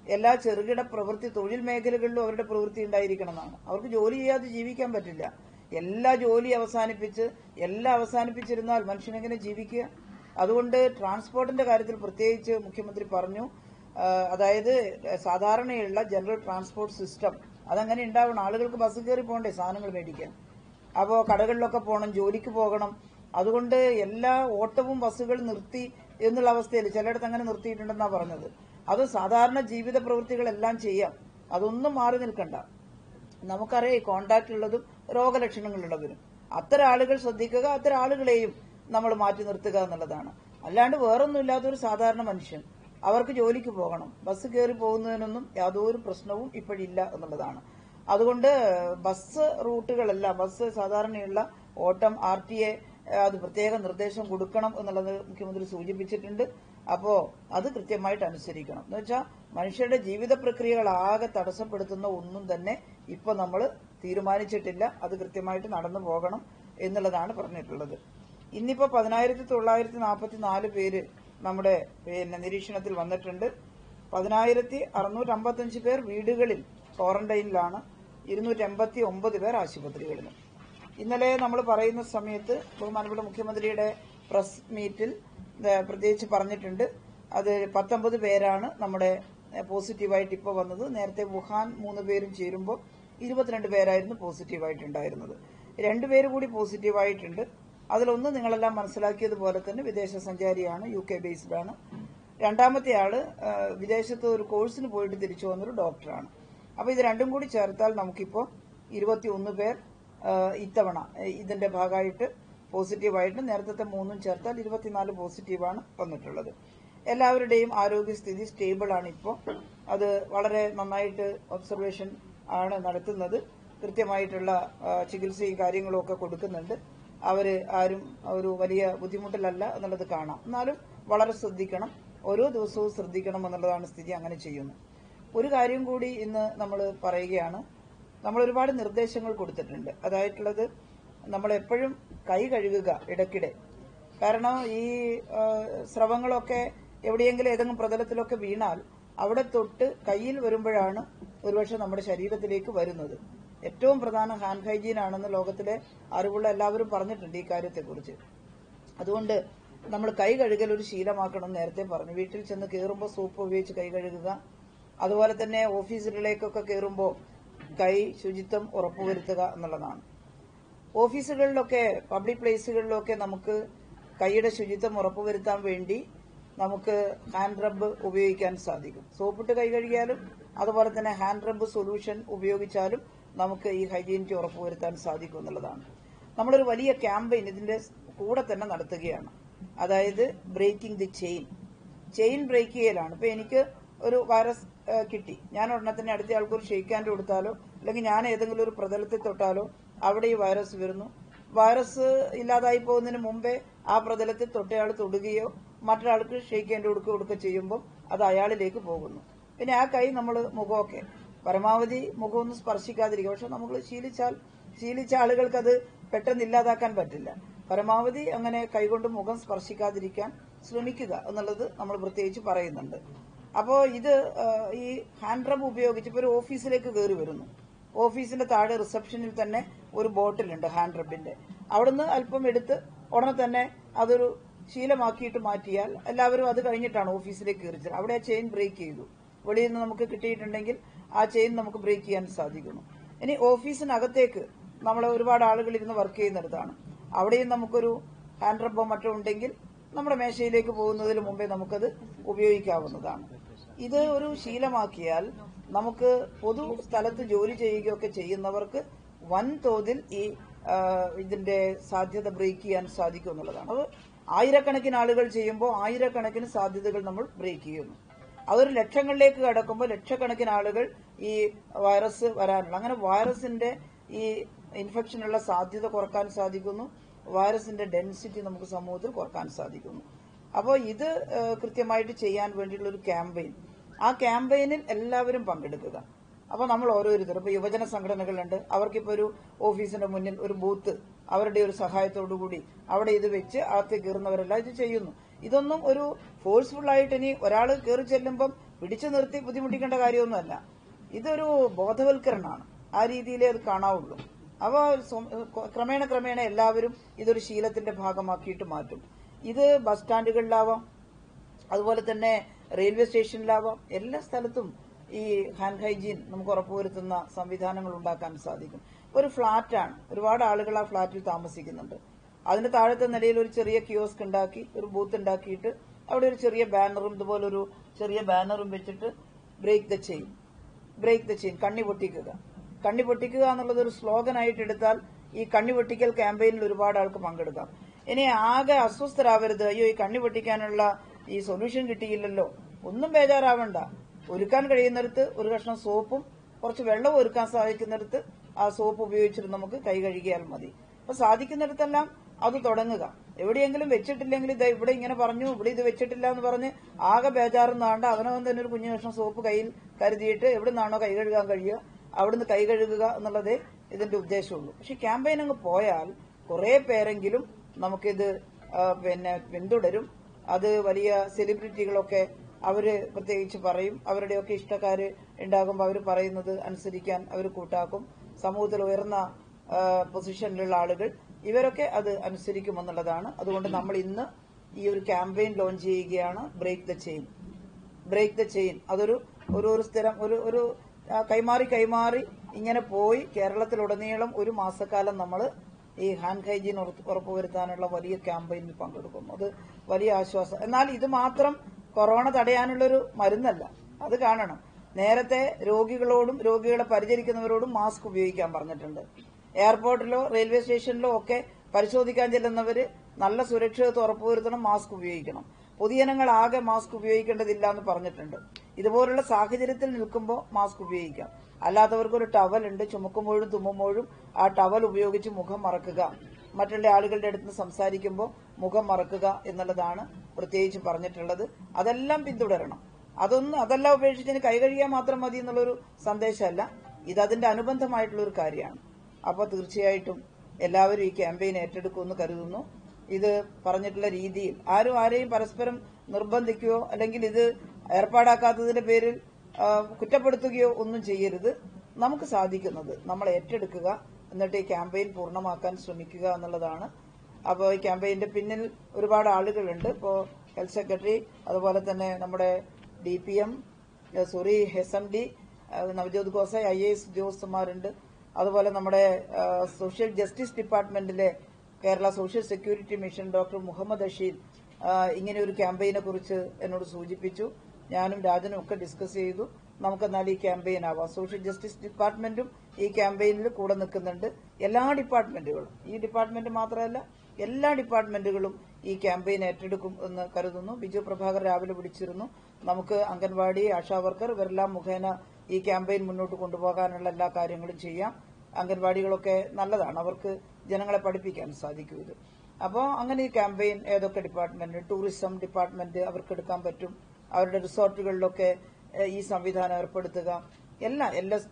എല്ലാ ചെറുകിട പ്രവൃത്തി തൊഴിൽ മേഖലകളിലും അവരുടെ പ്രവൃത്തി ഉണ്ടായിരിക്കണം എന്നാണ്. അവർക്ക് ജോലി ചെയ്യാതെ ജീവിക്കാൻ പറ്റില്ല. എല്ലാ ജോലി എല്ലാം അവസാനിപ്പിച്ചിരുന്നാൽ മനുഷ്യനെങ്ങനെ ജീവിക്കുക? അതുകൊണ്ട് ട്രാൻസ്പോർട്ടിന്റെ കാര്യത്തിൽ പ്രത്യേകിച്ച് മുഖ്യമന്ത്രി പറഞ്ഞു, അതായത് സാധാരണയുള്ള ജനറൽ ട്രാൻസ്പോർട്ട് സിസ്റ്റം അതങ്ങനെ ഉണ്ടാവണം. ആളുകൾക്ക് ബസ് കയറി പോകണ്ടേ സാധനങ്ങൾ മേടിക്കാൻ? അപ്പോൾ കടകളിലൊക്കെ പോകണം, ജോലിക്ക് പോകണം. അതുകൊണ്ട് എല്ലാ ഓട്ടവും ബസ്സുകൾ നിർത്തി എന്നുള്ള അവസ്ഥയിൽ ചിലയിടത്ത് അങ്ങനെ നിർത്തിയിട്ടുണ്ടെന്നാണ് പറഞ്ഞത്. അത് സാധാരണ ജീവിത പ്രവൃത്തികളെല്ലാം ചെയ്യാം, അതൊന്നും മാറി നിൽക്കണ്ട. നമുക്കറിയാം കോണ്ടാക്ട് ഉള്ളതും രോഗലക്ഷണങ്ങളുള്ളവരും അത്തരം ആളുകൾ ശ്രദ്ധിക്കുക, അത്തരം ആളുകളെയും നമ്മൾ മാറ്റി നിർത്തുക എന്നുള്ളതാണ്. അല്ലാണ്ട് വേറൊന്നുമില്ലാത്തൊരു സാധാരണ മനുഷ്യൻ അവർക്ക് ജോലിക്ക് പോകണം, ബസ് കയറി പോകുന്നതിനൊന്നും യാതൊരു പ്രശ്നവും ഇപ്പോഴില്ല എന്നുള്ളതാണ്. അതുകൊണ്ട് ബസ് റൂട്ടുകളെല്ലാം, ബസ് സാധാരണയുള്ള ഓട്ടം RTA അത് പ്രത്യേക നിർദ്ദേശം കൊടുക്കണം എന്നുള്ളത് മുഖ്യമന്ത്രി സൂചിപ്പിച്ചിട്ടുണ്ട്. അപ്പോ അത് കൃത്യമായിട്ട് അനുസരിക്കണം. എന്ന് വെച്ചാൽ മനുഷ്യരുടെ ജീവിത പ്രക്രിയകൾ ആകെ തടസ്സപ്പെടുത്തുന്ന ഒന്നും തന്നെ ഇപ്പൊ നമ്മൾ തീരുമാനിച്ചിട്ടില്ല. അത് കൃത്യമായിട്ട് നടന്നു പോകണം എന്നുള്ളതാണ് പറഞ്ഞിട്ടുള്ളത്. ഇന്നിപ്പോ 10,944 പേര് നമ്മുടെ നിരീക്ഷണത്തിൽ വന്നിട്ടുണ്ട്. 10,655 പേർ വീടുകളിൽ ക്വാറന്റൈനിലാണ്, 289 പേർ ആശുപത്രികളിലും. ഇന്നലെ നമ്മൾ പറയുന്ന സമയത്ത് ബഹുമാനപ്പെട്ട മുഖ്യമന്ത്രിയുടെ പ്രസ് മീറ്റിൽ പ്രത്യേകിച്ച് പറഞ്ഞിട്ടുണ്ട്, അത് 19 പേരാണ് നമ്മുടെ പോസിറ്റീവായിട്ട് ഇപ്പോൾ വന്നത്. നേരത്തെ വുഹാൻ 3 പേരും ചേരുമ്പോൾ 22 പേരായിരുന്നു പോസിറ്റീവായിട്ടുണ്ടായിരുന്നത്. 2 പേര് കൂടി പോസിറ്റീവായിട്ടുണ്ട്. അതിലൊന്ന് നിങ്ങളെല്ലാം മനസ്സിലാക്കിയതുപോലെ തന്നെ വിദേശ സഞ്ചാരിയാണ്, UK ബേസ്ഡ് ആണ്. രണ്ടാമത്തെ ആള് വിദേശത്ത് ഒരു കോഴ്സിന് പോയിട്ട് തിരിച്ചു വന്നൊരു ഡോക്ടറാണ്. അപ്പൊ ഇത് രണ്ടും കൂടി ചേർത്താൽ നമുക്കിപ്പോ 21 പേർ ഇത്തവണ ഇതിന്റെ ഭാഗമായിട്ട് പോസിറ്റീവായിട്ട്, നേരത്തെ 3 ചേർത്താൽ 24 പോസിറ്റീവാണ് വന്നിട്ടുള്ളത്. എല്ലാവരുടെയും ആരോഗ്യസ്ഥിതി സ്റ്റേബിൾ ആണ്. ഇപ്പോൾ അത് വളരെ നന്നായിട്ട് ഒബ്സർവേഷൻ ആണ് നടത്തുന്നത്. കൃത്യമായിട്ടുള്ള ചികിത്സയും കാര്യങ്ങളും ഒക്കെ കൊടുക്കുന്നുണ്ട്. അവര് ആരും ഒരു വലിയ ബുദ്ധിമുട്ടിലല്ല എന്നുള്ളത് കാണാം. എന്നാലും വളരെ ശ്രദ്ധിക്കണം, ഓരോ ദിവസവും ശ്രദ്ധിക്കണം എന്നുള്ളതാണ് സ്ഥിതി. അങ്ങനെ ചെയ്യുന്നു. ഒരു കാര്യം കൂടി ഇന്ന് നമ്മൾ പറയുകയാണ്. നമ്മൾ ഒരുപാട് നിർദ്ദേശങ്ങൾ കൊടുത്തിട്ടുണ്ട്. അതായിട്ടുള്ളത് നമ്മൾ എപ്പോഴും കൈ കഴുകുക ഇടയ്ക്കിടെ. കാരണം ഈ സ്രവങ്ങളൊക്കെ എവിടെയെങ്കിലും ഏതെങ്കിലും പ്രതലത്തിലൊക്കെ വീണാൽ അവിടെ തൊട്ട് കയ്യിൽ വരുമ്പോഴാണ് ഒരുപക്ഷെ നമ്മുടെ ശരീരത്തിലേക്ക് വരുന്നത്. ഏറ്റവും പ്രധാനം ഹാൻഡ് ഹൈജീൻ ആണെന്ന് ലോകത്തിലെ അറിവുള്ള എല്ലാവരും പറഞ്ഞിട്ടുണ്ട് ഈ കാര്യത്തെക്കുറിച്ച്. അതുകൊണ്ട് നമ്മൾ കൈ കഴുകൽ ഒരു ശീലമാക്കണം. നേരത്തെ പറഞ്ഞു, വീട്ടിൽ ചെന്ന് കയറുമ്പോൾ സോപ്പ് ഉപയോഗിച്ച് കൈ കഴുകുക. അതുപോലെ തന്നെ ഓഫീസുകളിലേക്കൊക്കെ കയറുമ്പോൾ കൈ ശുചിത്വം ഉറപ്പുവരുത്തുക എന്നുള്ളതാണ്. ഓഫീസുകളിലൊക്കെ പബ്ലിക് പ്ലേസുകളിലൊക്കെ നമുക്ക് കൈയുടെ ശുചിത്വം ഉറപ്പുവരുത്താൻ വേണ്ടി നമുക്ക് ഹാൻഡ് റബ്ബ് ഉപയോഗിക്കാൻ സാധിക്കും. സോപ്പിട്ട് കൈ കഴുകിയാലും അതുപോലെ തന്നെ ഹാൻഡ് റബ്ബ് സൊല്യൂഷൻ ഉപയോഗിച്ചാലും നമുക്ക് ഈ ഹൈജീനിറ്റി ഉറപ്പുവരുത്താൻ സാധിക്കും എന്നുള്ളതാണ്. നമ്മളൊരു വലിയ ക്യാമ്പയിൻ ഇതിന്റെ കൂടെ തന്നെ നടത്തുകയാണ്. അതായത് ബ്രേക്കിംഗ് ദി ചെയിൻ ബ്രേക്ക് ചെയ്യലാണ്. ഇപ്പൊ എനിക്ക് ഒരു വൈറസ് കിട്ടി, ഞാൻ ഉടനെ തന്നെ അടുത്ത ആൾക്ക് ഒരു ഷെയ്ക്ക് ഹാൻഡ് കൊടുത്താലോ അല്ലെങ്കിൽ ഞാൻ ഏതെങ്കിലും ഒരു പ്രതലത്തിൽ തൊട്ടാലോ അവിടെ ഈ വൈറസ് വരുന്നു. വൈറസ് ഇല്ലാതായി പോകുന്നതിന് മുമ്പേ ആ പ്രതലത്തിൽ തൊട്ടയാൾ തൊടുകയോ മറ്റൊരാൾക്ക് ഷെയ്ക്ക് ഹാൻഡ് കൊടുക്കുകയോ ചെയ്യുമ്പോൾ അത് അയാളിലേക്ക് പോകുന്നു. പിന്നെ ആ കൈ നമ്മൾ മുഖമൊക്കെ പരമാവധി മുഖമൊന്നും സ്പർശിക്കാതിരിക്കുക. പക്ഷെ നമ്മൾ ശീലിച്ച ആളുകൾക്ക് അത് പെട്ടെന്ന് ഇല്ലാതാക്കാൻ പറ്റില്ല. പരമാവധി അങ്ങനെ കൈകൊണ്ട് മുഖം സ്പർശിക്കാതിരിക്കാൻ ശ്രമിക്കുക എന്നുള്ളത് നമ്മൾ പ്രത്യേകിച്ച് പറയുന്നുണ്ട്. അപ്പോൾ ഇത് ഈ ഹാൻഡ് റബ്ബ് ഉപയോഗിച്ച് ഇപ്പോൾ ഒരു ഓഫീസിലേക്ക് കയറി വരുന്നു. ഓഫീസിന്റെ താഴെ റിസപ്ഷനിൽ തന്നെ ഒരു ബോട്ടിലുണ്ട് ഹാൻഡ് റബ്ബിന്റെ. അവിടുന്ന് അല്പം എടുത്ത് ഉടനെ തന്നെ അതൊരു ശീലമാക്കിയിട്ട് മാറ്റിയാൽ എല്ലാവരും അത് കഴിഞ്ഞിട്ടാണ് ഓഫീസിലേക്ക് കയറിച്ചത്. അവിടെ ആ ചെയിൻ ബ്രേക്ക് ചെയ്തു. വെളിയിൽ നിന്ന് നമുക്ക് കിട്ടിയിട്ടുണ്ടെങ്കിൽ ആ ചെയിൻ നമുക്ക് ബ്രേക്ക് ചെയ്യാൻ സാധിക്കുന്നു. ഇനി ഓഫീസിനകത്തേക്ക് നമ്മളെ ഒരുപാട് ആളുകൾ ഇരുന്ന് വർക്ക് ചെയ്യുന്നിടത്താണ്. അവിടെയും നമുക്കൊരു ഹാൻഡ് റബ്ബോ മറ്റോ ഉണ്ടെങ്കിൽ നമ്മുടെ മേശയിലേക്ക് പോകുന്നതിന് മുമ്പേ നമുക്കത് ഉപയോഗിക്കാവുന്നതാണ്. ഇത് ഒരു ശീലമാക്കിയാൽ നമുക്ക് പൊതു സ്ഥലത്ത് ജോലി ചെയ്യുകയൊക്കെ ചെയ്യുന്നവർക്ക് വൻതോതിൽ ഈ ഇതിന്റെ സാധ്യത ബ്രേക്ക് ചെയ്യാൻ സാധിക്കും എന്നുള്ളതാണ്. അത് ആയിരക്കണക്കിന് ആളുകൾ ചെയ്യുമ്പോൾ ആയിരക്കണക്കിന് സാധ്യതകൾ നമ്മൾ ബ്രേക്ക് ചെയ്യുന്നു. അതൊരു ലക്ഷങ്ങളിലേക്ക് കടക്കുമ്പോൾ ലക്ഷക്കണക്കിന് ആളുകൾ ഈ വൈറസ് വരാനുള്ള, അങ്ങനെ വൈറസിന്റെ ഈ ഇൻഫെക്ഷനുള്ള സാധ്യത കുറക്കാൻ സാധിക്കുന്നു. വൈറസിന്റെ ഡെൻസിറ്റി നമുക്ക് സമൂഹത്തിൽ കുറക്കാൻ സാധിക്കുന്നു. അപ്പോൾ ഇത് കൃത്യമായിട്ട് ചെയ്യാൻ വേണ്ടിയുള്ള ഒരു ക്യാമ്പയിൻ, ആ ക്യാമ്പയിനിൽ എല്ലാവരും പങ്കെടുക്കുക. അപ്പോൾ നമ്മൾ ഓരോരുത്തരും, ഇപ്പോൾ യുവജന സംഘടനകളുണ്ട്, അവർക്കിപ്പോൾ ഒരു ഓഫീസിന്റെ മുന്നിൽ ഒരു ബൂത്ത് അവരുടെ ഒരു സഹായത്തോടുകൂടി അവിടെ ഇത് വെച്ച് അകത്ത് കയറുന്നവരെല്ലാം ഇത് ചെയ്യുന്നു. ഇതൊന്നും ഒരു ഫോഴ്സ്ഫുൾ ആയിട്ട് ഇനി ഒരാൾ കയറി ചെല്ലുമ്പം പിടിച്ചു നിർത്തി ബുദ്ധിമുട്ടിക്കേണ്ട കാര്യമൊന്നുമല്ല. ഇതൊരു ബോധവൽക്കരണമാണ്. ആ രീതിയിലേ അത് കാണാവുള്ളൂ. അപ്പോൾ ക്രമേണ എല്ലാവരും ഇതൊരു ശീലത്തിന്റെ ഭാഗമാക്കിയിട്ട് മാറ്റും. ഇത് ബസ് സ്റ്റാൻഡുകളിലാവാം, അതുപോലെ തന്നെ റെയിൽവേ സ്റ്റേഷനിലാവാം, എല്ലാ സ്ഥലത്തും ഈ ഹാൻഡ് ഹൈജീൻ നമുക്ക് ഉറപ്പുവരുത്തുന്ന സംവിധാനങ്ങൾ ഉണ്ടാക്കാൻ സാധിക്കും. ഒരു ഫ്ളാറ്റാണ്, ഒരുപാട് ആളുകൾ ആ ഫ്ളാറ്റിൽ താമസിക്കുന്നുണ്ട്. അതിന്റെ താഴത്തെ നിലയിൽ ഒരു ചെറിയ കിയോസ്ക് ഉണ്ടാക്കി, ഒരു ബൂത്ത് ഉണ്ടാക്കിയിട്ട് അവിടെ ഒരു ചെറിയ ബാനറും ഇതുപോലൊരു ചെറിയ ബാനറും വെച്ചിട്ട് ബ്രേക്ക് ദ ചെയിൻ, കണ്ണി പൊട്ടിക്കുക എന്നുള്ളത് ഒരു സ്ലോഗനായിട്ട് എടുത്താൽ ഈ കണ്ണി പൊട്ടിക്കൽ ക്യാമ്പയിനിൽ ഒരുപാട് ആൾക്ക് പങ്കെടുക്കാം. ഇനി ആകെ അസ്വസ്ഥരാവരുത്, അയ്യോ ഈ കണ്ണി പൊട്ടിക്കാനുള്ള ഈ സൊല്യൂഷൻ കിട്ടിയില്ലല്ലോ, ഒന്നും ബേജാറാവണ്ട. ഒരുക്കാൻ കഴിയുന്നിടത്ത് ഒരു കഷ്ണം സോപ്പും കുറച്ച് വെള്ളവും ഒരുക്കാൻ സാധിക്കുന്നിടത്ത് ആ സോപ്പ് ഉപയോഗിച്ചിട്ട് നമുക്ക് കൈ കഴുകിയാൽ മതി. അപ്പൊ സാധിക്കുന്നിടത്തെല്ലാം അത് തുടങ്ങുക. എവിടെയെങ്കിലും വെച്ചിട്ടില്ലെങ്കിൽ ഇത് ഇവിടെ ഇങ്ങനെ പറഞ്ഞു, ഇവിടെ ഇത് വെച്ചിട്ടില്ല എന്ന് പറഞ്ഞ് ആകെ ബേജാറൊന്നാണ്ട അവനവൻ തന്നെ ഒരു കുഞ്ഞു കഷ്ണം സോപ്പ് കയ്യിൽ കരുതിയിട്ട് എവിടെ നിന്നാണോ കൈ കഴുകാൻ കഴിയുക അവിടുന്ന് കൈ കഴുകുക എന്നുള്ളതേ ഇതിന്റെ ഉദ്ദേശമുള്ളൂ. പക്ഷെ ക്യാമ്പയിൻ അങ്ങ് പോയാൽ കുറെ പേരെങ്കിലും നമുക്കിത് പിന്തുടരും. അത് വലിയ സെലിബ്രിറ്റികളൊക്കെ അവര് പ്രത്യേകിച്ച് പറയും, അവരുടെയൊക്കെ ഇഷ്ടക്കാര് ഉണ്ടാകുമ്പോൾ അവർ പറയുന്നത് അനുസരിക്കാൻ അവർ കൂട്ടാക്കും. സമൂഹത്തിൽ ഉയർന്ന പൊസിഷനിലുള്ള ആളുകൾ ഇവരൊക്കെ അത് അനുസരിക്കുമെന്നുള്ളതാണ്. അതുകൊണ്ട് നമ്മൾ ഇന്ന് ഈ ഒരു ക്യാമ്പയിൻ ലോഞ്ച് ചെയ്യുകയാണ്, ബ്രേക്ക് ദ ചെയിൻ. അതൊരു ഒരു സ്ഥിരം ഒരു കൈമാറി ഇങ്ങനെ പോയി കേരളത്തിലുടനീളം ഒരു മാസക്കാലം നമ്മൾ ഈ ഹാൻഡ് ഹൈജീൻ ഉറപ്പുവരുത്താനുള്ള വലിയ ക്യാമ്പയിനിൽ പങ്കെടുക്കും. അത് വലിയ ആശ്വാസം. എന്നാൽ ഇത് മാത്രം കൊറോണ തടയാനുള്ളൊരു മരുന്നല്ല, അത് കാണണം. നേരത്തെ രോഗികളോടും രോഗികളെ പരിചരിക്കുന്നവരോടും മാസ്ക് ഉപയോഗിക്കാൻ പറഞ്ഞിട്ടുണ്ട്. എയർപോർട്ടിലോ റെയിൽവേ സ്റ്റേഷനിലോ ഒക്കെ പരിശോധിക്കാൻ ചെല്ലുന്നവര് നല്ല സുരക്ഷിതത്വം ഉറപ്പുവരുത്തണം, മാസ്ക് ഉപയോഗിക്കണം. പൊതുജനങ്ങൾ ആകെ മാസ്ക് ഉപയോഗിക്കേണ്ടതില്ല എന്ന് പറഞ്ഞിട്ടുണ്ട്. ഇതുപോലുള്ള സാഹചര്യത്തിൽ നിൽക്കുമ്പോൾ മാസ്ക് ഉപയോഗിക്കാം. അല്ലാത്തവർക്കൊരു ടവലുണ്ട്, ചുമക്കുമ്പോഴും തുമ്മുമ്പോഴും ആ ടവൽ ഉപയോഗിച്ച് മുഖം മറക്കുക, മറ്റുള്ള ആളുകളുടെ അടുത്ത് സംസാരിക്കുമ്പോൾ മുഖം മറക്കുക എന്നുള്ളതാണ് പ്രത്യേകിച്ച് പറഞ്ഞിട്ടുള്ളത്. അതെല്ലാം പിന്തുടരണം. അതെല്ലാം ഉപേക്ഷിച്ച് കൈ കഴുകിയാൽ മാത്രം മതി എന്നുള്ളൊരു സന്ദേശമല്ല, ഇതതിന്റെ അനുബന്ധമായിട്ടുള്ള ഒരു കാര്യമാണ്. അപ്പോൾ തീർച്ചയായിട്ടും എല്ലാവരും ഈ ക്യാമ്പയിൻ ഏറ്റെടുക്കുമെന്ന് കരുതുന്നു. ഇത് പറഞ്ഞിട്ടുള്ള രീതിയിൽ ആരെയും പരസ്പരം നിർബന്ധിക്കുകയോ അല്ലെങ്കിൽ ഇത് ഏർപ്പാടാക്കാത്തതിന്റെ പേരിൽ കുറ്റപ്പെടുത്തുകയോ ഒന്നും ചെയ്യരുത്. നമുക്ക് സാധിക്കുന്നത് നമ്മൾ ഏറ്റെടുക്കുക, എന്നിട്ട് ഈ ക്യാമ്പയിൻ പൂർണ്ണമാക്കാൻ ശ്രമിക്കുക എന്നുള്ളതാണ്. അപ്പോൾ ഈ ക്യാമ്പയിന്റെ പിന്നിൽ ഒരുപാട് ആളുകളുണ്ട്. ഇപ്പോൾ ഹെൽത്ത് സെക്രട്ടറി, അതുപോലെ തന്നെ നമ്മുടെ DPM, SMD, നവജ്യോത് ഗോസായി, IAS ഉദ്യോഗസ്ഥന്മാരുണ്ട്. അതുപോലെ നമ്മുടെ സോഷ്യൽ ജസ്റ്റിസ് ഡിപ്പാർട്ട്മെന്റിലെ Kerala social security mission doctor Muhammad Asheel ഇങ്ങനെ ഒരു ക്യാമ്പയിനെ കുറിച്ച് എന്നോട് സൂചിപ്പിച്ചു. ഞാനും രാജനും ഒക്കെ ഡിസ്കസ് ചെയ്തു. നമുക്കെന്നാൽ ഈ ക്യാമ്പയിൻ ആവാം. സോഷ്യൽ ജസ്റ്റിസ് ഡിപ്പാർട്ട്മെന്റും ഈ ക്യാമ്പയിനിൽ കൂടെ നിൽക്കുന്നുണ്ട്. എല്ലാ ഡിപ്പാർട്ട്മെന്റുകളും, ഈ ഡിപ്പാർട്ട്മെന്റ് മാത്രമല്ല എല്ലാ ഡിപ്പാർട്ട്മെന്റുകളും ഈ ക്യാമ്പയിൻ ഏറ്റെടുക്കും എന്ന് കരുതുന്നു. ബിജു പ്രഭാകർ രാവിലെ വിളിച്ചിരുന്നു. നമുക്ക് അംഗൻവാടി, ആശാ വർക്കർ ഇവരെല്ലാം മുഖേന ഈ ക്യാമ്പയിൻ മുന്നോട്ട് കൊണ്ടുപോകാനുള്ള എല്ലാ കാര്യങ്ങളും ചെയ്യാം. അംഗൻവാടികളൊക്കെ നല്ലതാണ്, അവർക്ക് ജനങ്ങളെ പഠിപ്പിക്കാൻ സാധിക്കും ഇത്. അപ്പോൾ അങ്ങനെ ഈ ക്യാമ്പയിൻ ഏതൊക്കെ ഡിപ്പാർട്ട്മെന്റ്, ടൂറിസം ഡിപ്പാർട്ട്മെന്റ് അവർക്ക് എടുക്കാൻ പറ്റും. അവരുടെ റിസോർട്ടുകളിലൊക്കെ ഈ സംവിധാനം ഏർപ്പെടുത്തുക. എല്ലാ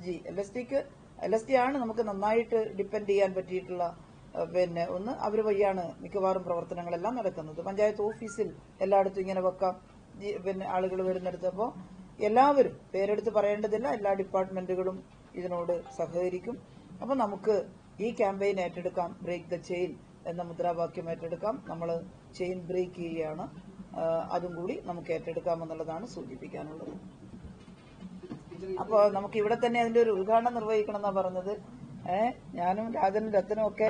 LSD ആണ് നമുക്ക് നന്നായിട്ട് ഡിപ്പെൻഡ് ചെയ്യാൻ പറ്റിയിട്ടുള്ള ഒന്ന് അവർ വഴിയാണ് മിക്കവാറും പ്രവർത്തനങ്ങളെല്ലാം നടക്കുന്നത്. പഞ്ചായത്ത് ഓഫീസിൽ എല്ലായിടത്തും ഇങ്ങനെ വെക്കാം, ആളുകൾ വരുന്നിടത്ത്. അപ്പോൾ എല്ലാവരും പേരെടുത്ത് പറയേണ്ടതില്ല, എല്ലാ ഡിപ്പാർട്ട്മെന്റുകളും ഇതിനോട് സഹകരിക്കും. അപ്പോൾ നമുക്ക് ഈ ക്യാമ്പയിൻ ഏറ്റെടുക്കാം, ബ്രേക്ക് ദ ചെയിൻ എന്ന മുദ്രാവാക്യം ഏറ്റെടുക്കാം. നമ്മൾ ചെയിൻ ബ്രേക്ക് ചെയ്യുകയാണ്, അതും കൂടി നമുക്ക് ഏറ്റെടുക്കാമെന്നുള്ളതാണ് സൂചിപ്പിക്കാനുള്ളത്. അപ്പോൾ നമുക്ക് ഇവിടെ തന്നെ അതിന്റെ ഒരു ഉദ്ഘാടനം നിർവഹിക്കണം എന്നാ പറഞ്ഞത്. ഞാനും രാജനും രത്തനും ഒക്കെ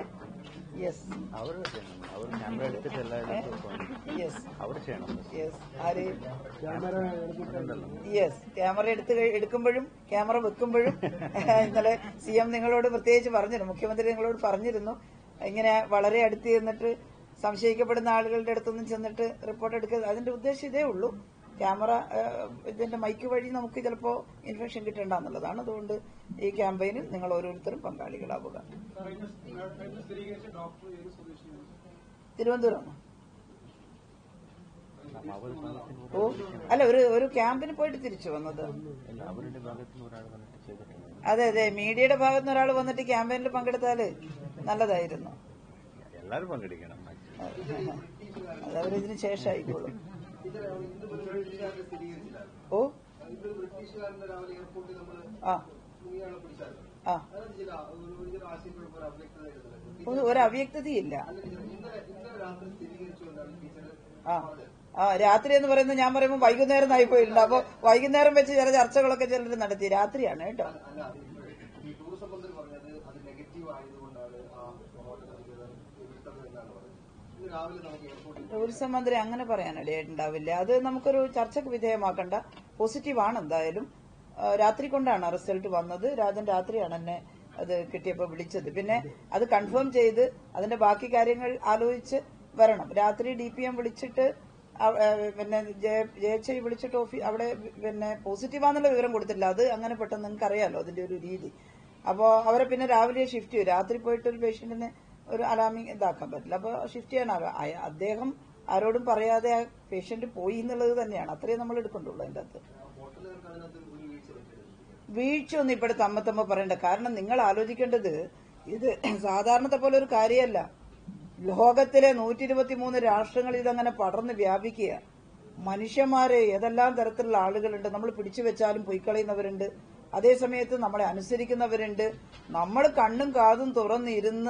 ക്യാമറ എടുക്കുമ്പോഴും ക്യാമറ വെക്കുമ്പോഴും ഇന്നലെ CM നിങ്ങളോട് പ്രത്യേകിച്ച് പറഞ്ഞിരുന്നു, മുഖ്യമന്ത്രി നിങ്ങളോട് പറഞ്ഞിരുന്നു, ഇങ്ങനെ വളരെ അടുത്ത് ചെന്നിട്ട് സംശയിക്കപ്പെടുന്ന ആളുകളുടെ അടുത്തൊന്നും ചെന്നിട്ട് റിപ്പോർട്ട് എടുക്കുക. അതിന്റെ ഉദ്ദേശം ഇതേ ഉള്ളൂ, ക്യാമറ ഇതിന്റെ മൈക്ക് വഴി നമുക്ക് ചിലപ്പോൾ ഇൻഫെക്ഷൻ കിട്ടേണ്ടെന്നുള്ളതാണ്. അതുകൊണ്ട് ഈ ക്യാമ്പയിനിൽ നിങ്ങൾ ഓരോരുത്തരും പങ്കാളികളാവുക. തിരുവനന്തപുരം അല്ല, ഒരു ക്യാമ്പിന് പോയിട്ട് തിരിച്ചു വന്നത്. അതെ, മീഡിയയുടെ ഭാഗത്ത് നിന്ന് ഒരാൾ വന്നിട്ട് ക്യാമ്പയിനിൽ പങ്കെടുത്താല് നല്ലതായിരുന്നു. എല്ലാവരും പങ്കെടുക്കണം. അതവരിതിന് ശേഷമായിക്കോളും. ഒരു അവ്യക്തതയില്ല. രാത്രി എന്ന് പറയുന്നത് ഞാൻ പറയുമ്പോൾ വൈകുന്നേരം ആയി പോയിട്ടുണ്ട്. അപ്പൊ വൈകുന്നേരം വെച്ച് ചില ചർച്ചകളൊക്കെ ചിലർ നടത്തി. രാത്രിയാണ് കേട്ടോ. ടൂറിസം മന്ത്രി അങ്ങനെ പറയാനിടയായിട്ടുണ്ടാവില്ല. അത് നമുക്കൊരു ചർച്ചയ്ക്ക് വിധേയമാക്കണ്ട. പോസിറ്റീവാണ് എന്തായാലും. രാത്രി കൊണ്ടാണ് റിസൾട്ട് വന്നത്. രാജൻ രാത്രിയാണ് എന്നെ അത് കിട്ടിയപ്പോൾ വിളിച്ചത്. പിന്നെ അത് കൺഫേം ചെയ്ത് അതിന്റെ ബാക്കി കാര്യങ്ങൾ ആലോചിച്ച് വരണം. രാത്രി DPM വിളിച്ചിട്ട് പിന്നെ ജയശ്രീ വിളിച്ചിട്ട് അവിടെ പിന്നെ പോസിറ്റീവാന്നുള്ള വിവരം കൊടുത്തില്ല. അത് അങ്ങനെ പെട്ടെന്ന് നിങ്ങൾക്ക് അറിയാലോ അതിന്റെ ഒരു രീതി. അപ്പോ അവരെ പിന്നെ രാവിലെ ഷിഫ്റ്റ് ചെയ്യും. രാത്രി പോയിട്ട് ഒരു പേഷ്യന്റിനെ ഒരു അലാമിങ് ഇതാക്കാൻ പറ്റില്ല. അപ്പൊ ഷിഫ്റ്റ് ചെയ്യാൻ അദ്ദേഹം ആരോടും പറയാതെ ആ പേഷ്യന്റ് പോയി എന്നുള്ളത് തന്നെയാണ്. അത്രയും നമ്മൾ എടുക്കണ്ടുള്ളൂ അതിന്റെ അകത്ത്. വീഴ്ചയൊന്നും ഇപ്പോഴത്തെ തമ്മ പറയണ്ട. കാരണം നിങ്ങൾ ആലോചിക്കേണ്ടത് ഇത് സാധാരണത്തെ പോലെ ഒരു കാര്യമല്ല. ലോകത്തിലെ 123 രാഷ്ട്രങ്ങളിൽ ഇതങ്ങനെ പടർന്ന് വ്യാപിക്കുക. മനുഷ്യന്മാരെ ഏതെല്ലാം തരത്തിലുള്ള ആളുകളുണ്ട്. നമ്മൾ പിടിച്ചു വെച്ചാലും പൊയ്ക്കളയുന്നവരുണ്ട്. അതേസമയത്ത് നമ്മളെ അനുസരിക്കുന്നവരുണ്ട്. നമ്മൾ കണ്ണും കാതും തുറന്നിരുന്ന്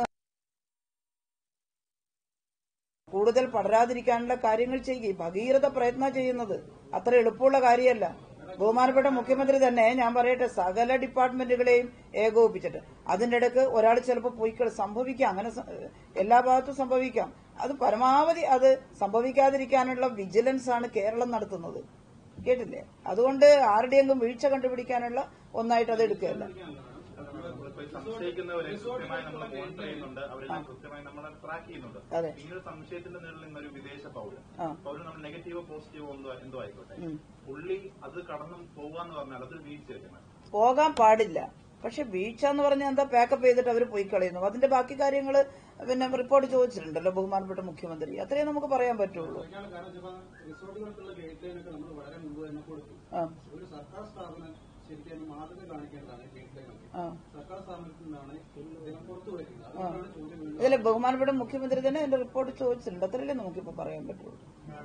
കൂടുതൽ പടരാതിരിക്കാനുള്ള കാര്യങ്ങൾ ചെയ്യുക. ഭഗീരഥ പ്രയത്നം ചെയ്യുന്നത് അത്ര എളുപ്പമുള്ള കാര്യമല്ല. ബഹുമാനപ്പെട്ട മുഖ്യമന്ത്രി തന്നെ ഞാൻ പറയട്ടെ സകല ഡിപ്പാർട്ട്മെന്റുകളെയും ഏകോപിപ്പിച്ചിട്ട് അതിന്റെ ഇടയ്ക്ക് ഒരാൾ ചിലപ്പോൾ പോയി സംഭവിക്കാം. അങ്ങനെ എല്ലാ ഭാഗത്തും സംഭവിക്കാം. അത് പരമാവധി അത് സംഭവിക്കാതിരിക്കാനുള്ള വിജിലൻസ് ആണ് കേരളം നടത്തുന്നത്. കേട്ടില്ലേ? അതുകൊണ്ട് ആരുടെയെങ്കിലും വീഴ്ച കണ്ടുപിടിക്കാനുള്ള ഒന്നായിട്ട് അത് എടുക്കുകയല്ല. സംശയിക്കുന്നവരെ കൃത്യമായി നമ്മൾ മോണിറ്റർ ചെയ്യുന്നുണ്ട്. അവരെല്ലാം കൃത്യമായി നമ്മളെ ട്രാക്ക് ചെയ്യുന്നുണ്ട്. നിങ്ങൾ സംശയത്തിന്റെ നേരിൽ നിന്നൊരു വിദേശ പൗരൻ നമ്മൾ നെഗറ്റീവോ പോസിറ്റീവോ എന്തോ ആയിക്കോട്ടെ, പുള്ളി അത് കടന്നു പോകാന്ന് പറഞ്ഞാൽ അതൊരു വീഴ്ചയല്ലേ? പോകാൻ പാടില്ല. പക്ഷെ വീഴ്ച എന്ന് പറഞ്ഞാൽ എന്താ, പാക്കപ്പ് ചെയ്തിട്ട് അവർ പോയി കളയുന്നു. അതിന്റെ ബാക്കി കാര്യങ്ങൾ പിന്നെ റിപ്പോർട്ട് ചോദിച്ചിട്ടുണ്ടല്ലോ ബഹുമാനപ്പെട്ട മുഖ്യമന്ത്രി. അത്രയും നമുക്ക് പറയാൻ പറ്റുള്ളൂ. ഇതിലെ ബഹുമാനപ്പെട്ട മുഖ്യമന്ത്രി തന്നെ എന്റെ റിപ്പോർട്ട് ചോദിച്ചിട്ടുണ്ട്. അത്രയല്ലേ നമുക്കിപ്പോ പറയാൻ പറ്റുള്ളൂ.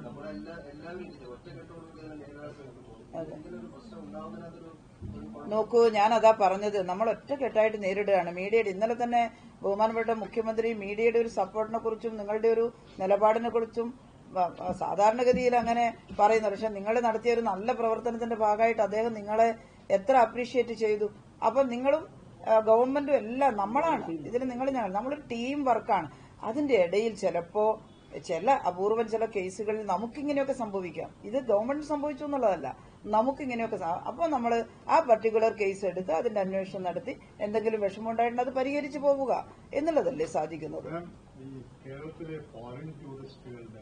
നോക്കൂ, ഞാൻ അതാ പറഞ്ഞത്, നമ്മൾ ഒറ്റക്കെട്ടായിട്ട് നേരിടുകയാണ്. മീഡിയയുടെ ഇന്നലെ തന്നെ ബഹുമാനപ്പെട്ട മുഖ്യമന്ത്രി മീഡിയയുടെ ഒരു സപ്പോർട്ടിനെ കുറിച്ചും നിങ്ങളുടെ ഒരു നിലപാടിനെ കുറിച്ചും സാധാരണഗതിയിൽ അങ്ങനെ പറയുന്നു. പക്ഷെ നിങ്ങൾ നടത്തിയ ഒരു നല്ല പ്രവർത്തനത്തിന്റെ ഭാഗമായിട്ട് അദ്ദേഹം നിങ്ങളെ എത്ര അപ്രീഷിയേറ്റ് ചെയ്തു. അപ്പം നിങ്ങളും ഗവൺമെന്റും എല്ലാം നമ്മളാണ് ഇതിൽ. നമ്മളൊരു ടീം വർക്കാണ്. അതിന്റെ ഇടയിൽ ചിലപ്പോ ചില അപൂർവം ചില കേസുകളിൽ നമുക്കിങ്ങനെയൊക്കെ സംഭവിക്കാം. ഇത് ഗവൺമെന്റ് സംഭവിച്ചു എന്നുള്ളതല്ല, നമുക്കിങ്ങനെയൊക്കെ. അപ്പോൾ നമ്മൾ ആ പർട്ടിക്കുലർ കേസ് എടുത്ത് അതിന്റെ അന്വേഷണം നടത്തി എന്തെങ്കിലും വിഷമമുണ്ടായിട്ട് അത് പരിഹരിച്ചു പോവുക എന്നുള്ളതല്ലേ സാധിക്കുന്നത്. കേരളത്തിലെ ഫോറിൻ ടൂറിസ്റ്റുകളുടെ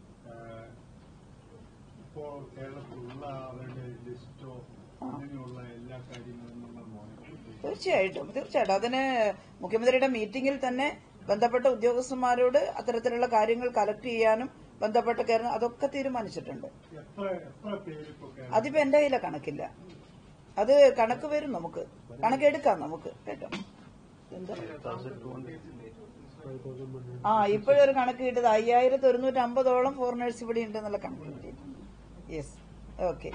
ഇപ്പോൾ കേരളത്തിലുള്ള അവരുടെ ലിസ്റ്റോ അങ്ങനെയുള്ള എല്ലാ കാര്യങ്ങളും നമ്മൾ തീർച്ചയായിട്ടും അതിന് മുഖ്യമന്ത്രിയുടെ മീറ്റിംഗിൽ തന്നെ ബന്ധപ്പെട്ട ഉദ്യോഗസ്ഥന്മാരോട് അത്തരത്തിലുള്ള കാര്യങ്ങൾ കളക്ട് ചെയ്യാനും ബന്ധപ്പെട്ട അതൊക്കെ തീരുമാനിച്ചിട്ടുണ്ട്. അതിപ്പോ എന്റെ കയ്യിലെ കണക്കില്ല. അത് കണക്ക് വരും, നമുക്ക് കണക്കെടുക്കാം നമുക്ക് കേട്ടോ. എന്താ ഇപ്പോഴൊരു കണക്ക് കിട്ടിയത് 5150ഓളം ഫോറിനേഴ്സ് ഇവിടെ ഉണ്ട് എന്നുള്ള കണക്ക് കിട്ടിയിട്ടുണ്ട്. Yes, okay.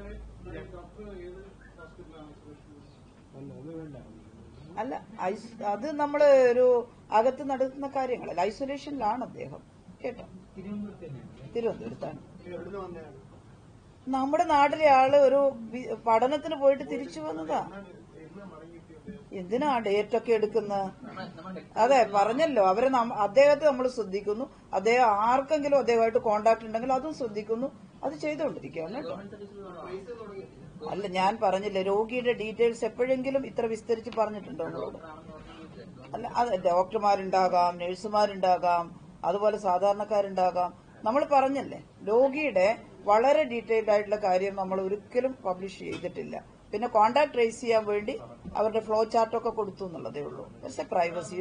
അല്ല, അത് നമ്മള് ഒരു അകത്ത് നടക്കുന്ന കാര്യങ്ങളല്ല. ഐസൊലേഷനിലാണ് അദ്ദേഹം കേട്ടോ. തിരുവനന്തപുരത്താണ്. നമ്മുടെ നാട്ടിലെ ആള് ഒരു പഠനത്തിന് പോയിട്ട് തിരിച്ചു വന്നതാ. എന്തിനാ ഡേറ്റൊക്കെ എടുക്കുന്നത്? അതെ, പറഞ്ഞല്ലോ, അദ്ദേഹത്തെ നമ്മൾ ശ്രദ്ധിക്കുന്നു. അദ്ദേഹം ആർക്കെങ്കിലും അദ്ദേഹമായിട്ട് കോണ്ടാക്ട് ഉണ്ടെങ്കിൽ അതും ശ്രദ്ധിക്കുന്നു. അത് ചെയ്തുകൊണ്ടിരിക്കുകയാണ് കേട്ടോ. അല്ല, ഞാൻ പറഞ്ഞില്ലേ, രോഗിയുടെ ഡീറ്റെയിൽസ് എപ്പോഴെങ്കിലും ഇത്ര വിസ്തരിച്ച് പറഞ്ഞിട്ടുണ്ടോ നമ്മളോട്? അല്ല, അത് ഡോക്ടർമാരുണ്ടാകാം, നഴ്സുമാരുണ്ടാകാം, അതുപോലെ സാധാരണക്കാരുണ്ടാകാം. നമ്മൾ പറഞ്ഞല്ലേ, രോഗിയുടെ വളരെ ഡീറ്റെയിൽഡ് ആയിട്ടുള്ള കാര്യം നമ്മൾ ഒരിക്കലും പബ്ലിഷ് ചെയ്തിട്ടില്ല. പിന്നെ കോണ്ടാക്ട് ട്രേസ് ചെയ്യാൻ വേണ്ടി അവരുടെ ഫ്ലോ ചാർട്ടൊക്കെ കൊടുത്തു എന്നുള്ളതേ ഉള്ളൂ. It's a privacy.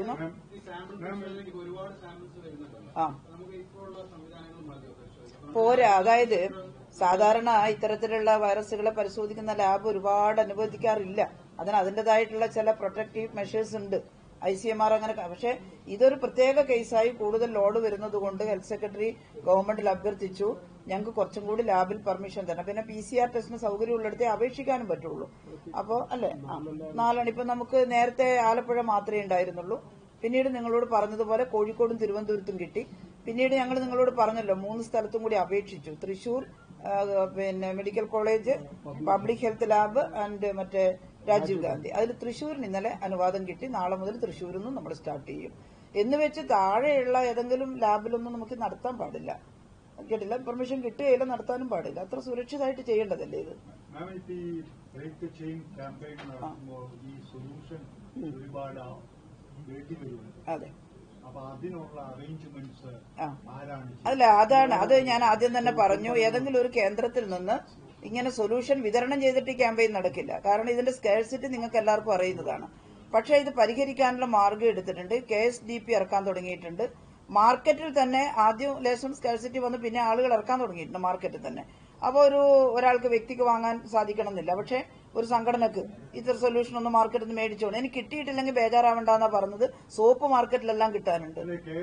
പോരാ. അതായത് സാധാരണ ഇത്തരത്തിലുള്ള വൈറസുകളെ പരിശോധിക്കുന്ന ലാബ് ഒരുപാട് അനുവദിക്കാറില്ല. അതിന് അതിന്റേതായിട്ടുള്ള ചില പ്രൊട്ടക്റ്റീവ് മെഷേഴ്സ് ഉണ്ട്. ICMR അങ്ങനെ. പക്ഷെ ഇതൊരു പ്രത്യേക കേസായി കൂടുതൽ ലോഡ് വരുന്നത് കൊണ്ട് ഹെൽത്ത് സെക്രട്ടറി ഗവൺമെന്റിൽ അഭ്യർത്ഥിച്ചു ഞങ്ങൾക്ക് കുറച്ചും കൂടി ലാബിൽ പെർമിഷൻ തരണം. പിന്നെ PCR ടെസ്റ്റിന് സൗകര്യമുള്ളിടത്തേ അപേക്ഷിക്കാനും പറ്റുള്ളൂ. അപ്പോ അല്ലെ 4 ഇപ്പൊ നമുക്ക് നേരത്തെ ആലപ്പുഴ മാത്രമേ ഉണ്ടായിരുന്നുള്ളൂ. പിന്നീട് നിങ്ങളോട് പറഞ്ഞതുപോലെ കോഴിക്കോടും തിരുവനന്തപുരത്തും കിട്ടി. പിന്നീട് ഞങ്ങൾ നിങ്ങളോട് പറഞ്ഞല്ലോ 3 സ്ഥലത്തും കൂടി അപേക്ഷിച്ചു. തൃശൂർ പിന്നെ medical college, public health lab and മറ്റേ രാജീവ് ഗാന്ധി. അതിൽ തൃശൂരിന് ഇന്നലെ അനുവാദം കിട്ടി. നാളെ മുതൽ തൃശൂരിൽ നിന്നും നമ്മൾ സ്റ്റാർട്ട് ചെയ്യും. എന്ന് വെച്ച് താഴെയുള്ള ഏതെങ്കിലും ലാബിലൊന്നും നമുക്ക് നടത്താൻ പാടില്ല. കേട്ടില്ല, പെർമിഷൻ കിട്ടുകയില്ല, നടത്താനും പാടില്ല. അത്ര സുരക്ഷിതമായിട്ട് ചെയ്യേണ്ടതല്ലേ ഇത്. അതെ, അല്ല അത് ഞാൻ ആദ്യം തന്നെ പറഞ്ഞു. ഏതെങ്കിലും ഒരു കേന്ദ്രത്തിൽ നിന്ന് ഇങ്ങനെ സൊല്യൂഷൻ വിതരണം ചെയ്തിട്ട് ഈ ക്യാമ്പയിൻ നടക്കില്ല. കാരണം ഇതിന്റെ സ്കേഴ്സിറ്റി നിങ്ങൾക്ക് എല്ലാവർക്കും അറിയുന്നതാണ്. പക്ഷേ ഇത് പരിഹരിക്കാനുള്ള മാർഗം എടുത്തിട്ടുണ്ട്. KSDP ഇറക്കാൻ തുടങ്ങിയിട്ടുണ്ട്. മാർക്കറ്റിൽ തന്നെ ആദ്യം ലേശം സ്കേഴ്സിറ്റി വന്ന് പിന്നെ ആളുകൾ ഇറക്കാൻ തുടങ്ങിയിട്ടുണ്ട് മാർക്കറ്റിൽ തന്നെ. അപ്പോൾ ഒരാൾക്ക് വ്യക്തിക്ക് വാങ്ങാൻ സാധിക്കണം എന്നില്ല. പക്ഷേ ഒരു സംഘടനക്ക് ഇത്ര സൊല്യൂഷൻ ഒന്ന് മാർക്കറ്റിൽ നിന്ന് മേടിച്ചോണം. എനിക്ക് കിട്ടിയിട്ടില്ലെങ്കിൽ ബേജാറാവണ്ടെന്നാ പറഞ്ഞത്. സോപ്പ് മാർക്കറ്റിലെല്ലാം കിട്ടാനുണ്ട്.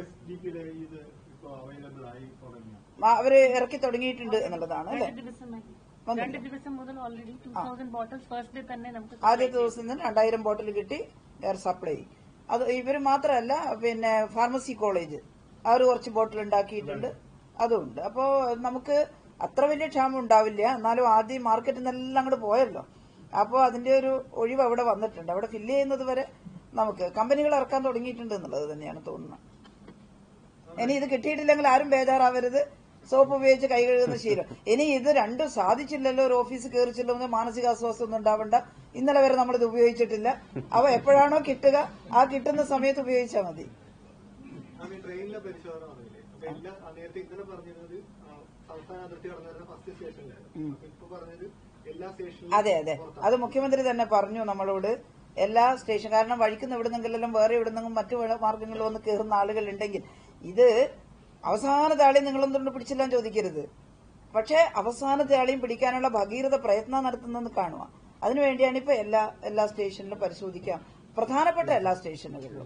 അവര് ഇറക്കി തുടങ്ങിയിട്ടുണ്ട് എന്നുള്ളതാണ് അല്ലേ. 2 ദിവസം മുതൽ ഓൾറെഡി 2000 ബോട്ടിൽസ് ഫസ്റ്റ് ഡേ തന്നെ നമുക്ക് ആദ്യത്തെ ദിവസം തന്നെ 2000 ബോട്ടിൽ കിട്ടി. എയർ സപ്ലൈ അത് ഇവര് മാത്രമല്ല, പിന്നെ ഫാർമസി കോളേജ് അവർ കുറച്ച് ബോട്ടിൽ ഉണ്ടാക്കിയിട്ടുണ്ട്, അതുണ്ട്. അപ്പോ നമുക്ക് അത്ര വലിയ ക്ഷാമം ഉണ്ടാവില്ല. എന്നാലും ആദ്യം മാർക്കറ്റിൽ നിന്നെല്ലാം അങ്ങോട്ട് പോയല്ലോ. അപ്പോൾ അതിന്റെ ഒരു ഒഴിവ് അവിടെ വന്നിട്ടുണ്ട്. അവിടെ ഫില്ല് ചെയ്യുന്നത് വരെ നമുക്ക് കമ്പനികൾ ഇറക്കാൻ തുടങ്ങിയിട്ടുണ്ട് എന്നുള്ളത് തന്നെയാണ് തോന്നുന്നത്. ഇനി ഇത് കിട്ടിയിട്ടില്ലെങ്കിൽ ആരും ബേജാറാവരുത്. സോപ്പ് ഉപയോഗിച്ച് കൈ കഴുകുന്ന ശീലം. ഇനി ഇത് രണ്ടും സാധിച്ചില്ലല്ലോ, ഒരു ഓഫീസ് കയറി ചെല്ലുന്ന മാനസികാസ്വാസ്ഥ്യം ഒന്നും ഉണ്ടാവണ്ട. ഇന്നലെ വരെ നമ്മളിത് ഉപയോഗിച്ചിട്ടില്ല. അവ എപ്പോഴാണോ കിട്ടുക ആ കിട്ടുന്ന സമയത്ത് ഉപയോഗിച്ചാൽ മതി. ട്രെയിനിലെ പരിശോധന പറഞ്ഞില്ലേ, നേരത്തെ ഇന്നലെ പറഞ്ഞിരുന്നത് സംസ്ഥാന അതിർത്തി കടന്നു ഫസ്റ്റ് സ്റ്റേഷനിലായിരുന്നു. ഇപ്പൊ പറഞ്ഞത് എല്ലാ സ്റ്റേഷനിലും. അതെ, അത് മുഖ്യമന്ത്രി തന്നെ പറഞ്ഞു നമ്മളോട്. എല്ലാ സ്റ്റേഷൻ, കാരണം വഴിക്കുന്ന എവിടുന്നെങ്കിലും വേറെ എവിടുന്നെങ്കിലും മറ്റു മാർഗങ്ങളിൽ വന്ന് കയറുന്ന ആളുകൾ ഉണ്ടെങ്കിൽ ഇത് അവസാനത്തെ ആളെയും നിങ്ങളൊന്നും പിടിച്ചെല്ലാം ചോദിക്കരുത്. പക്ഷേ അവസാനത്തെ ആളെയും പിടിക്കാനുള്ള ഭഗീരഥ പ്രയത്നം നടത്തുന്നെന്ന് കാണുക. അതിനുവേണ്ടിയാണ് ഇപ്പൊ എല്ലാ സ്റ്റേഷനിലും പരിശോധിക്കാം, പ്രധാനപ്പെട്ട എല്ലാ സ്റ്റേഷനുകളിലും.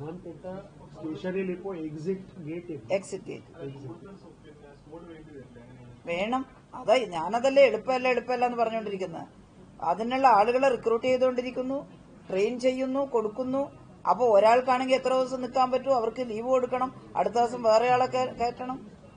എക്സിറ്റ് ഗേറ്റ് വേണം. അതാ ഞാനതല്ലേ എളുപ്പമല്ല എന്ന് പറഞ്ഞുകൊണ്ടിരിക്കുന്നത്. അതിനുള്ള ആളുകളെ റിക്രൂട്ട് ചെയ്തുകൊണ്ടിരിക്കുന്നു, ട്രെയിൻ ചെയ്യുന്നു, കൊടുക്കുന്നു. അപ്പൊ ഒരാൾക്കാണെങ്കിൽ എത്ര ദിവസം നിൽക്കാൻ പറ്റും, അവർക്ക് ലീവ് കൊടുക്കണം, അടുത്ത ദിവസം വേറെ ആളെ കയറ്റണം.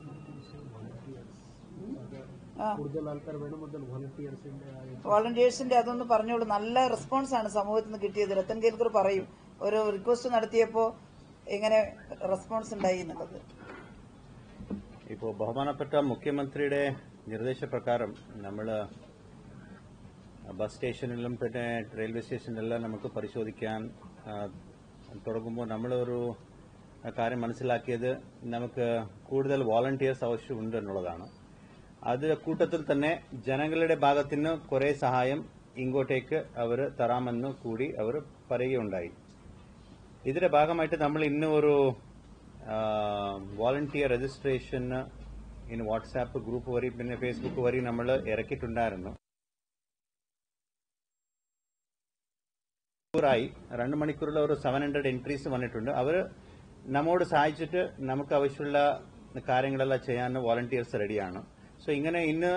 വോളണ്ടിയേഴ്സിന്റെ അതൊന്ന് പറഞ്ഞോളൂ. നല്ല റെസ്പോൺസാണ് സമൂഹത്തിൽ നിന്ന് കിട്ടിയത്. രത്തൻ കേൽക്കർ പറയും, ഒരു റിക്വസ്റ്റ് നടത്തിയപ്പോ എങ്ങനെ റെസ്പോൺസ് ഉണ്ടായി എന്നുള്ളത്. ഇപ്പോൾ ബഹുമാനപ്പെട്ട മുഖ്യമന്ത്രിയുടെ നിർദ്ദേശപ്രകാരം നമ്മൾ ബസ് സ്റ്റേഷനിലും പിന്നെ റെയിൽവേ സ്റ്റേഷനിലെല്ലാം നമുക്ക് പരിശോധിക്കാൻ തുടങ്ങുമ്പോൾ നമ്മളൊരു കാര്യം മനസ്സിലാക്കിയത് നമുക്ക് കൂടുതൽ വോളണ്ടിയേഴ്സ് ആവശ്യമുണ്ട് എന്നുള്ളതാണ്. അത് കൂട്ടത്തിൽ തന്നെ ജനങ്ങളുടെ ഭാഗത്തുനിന്ന് കുറെ സഹായം ഇങ്ങോട്ടേക്ക് അവർ തരാമെന്ന് കൂടി അവർ പറയുകയുണ്ടായി. ഇതിന്റെ ഭാഗമായിട്ട് നമ്മൾ ഇന്ന് ഒരു വോളണ്ടിയർ രജിസ്ട്രേഷന് വാട്സാപ്പ് ഗ്രൂപ്പ് വഴി പിന്നെ ഫേസ്ബുക്ക് വഴി നമ്മൾ ഇറക്കിയിട്ടുണ്ടായിരുന്നു. 2 മണിക്കൂറിൽ ഒരു 700 എൻട്രീസ് വന്നിട്ടുണ്ട്. അവർ നമ്മോട് സഹായിച്ചിട്ട് നമുക്ക് ആവശ്യമുള്ള കാര്യങ്ങളെല്ലാം ചെയ്യാൻ വോളണ്ടിയേഴ്സ് റെഡിയാണ്. സോ ഇങ്ങനെ ഇന്ന്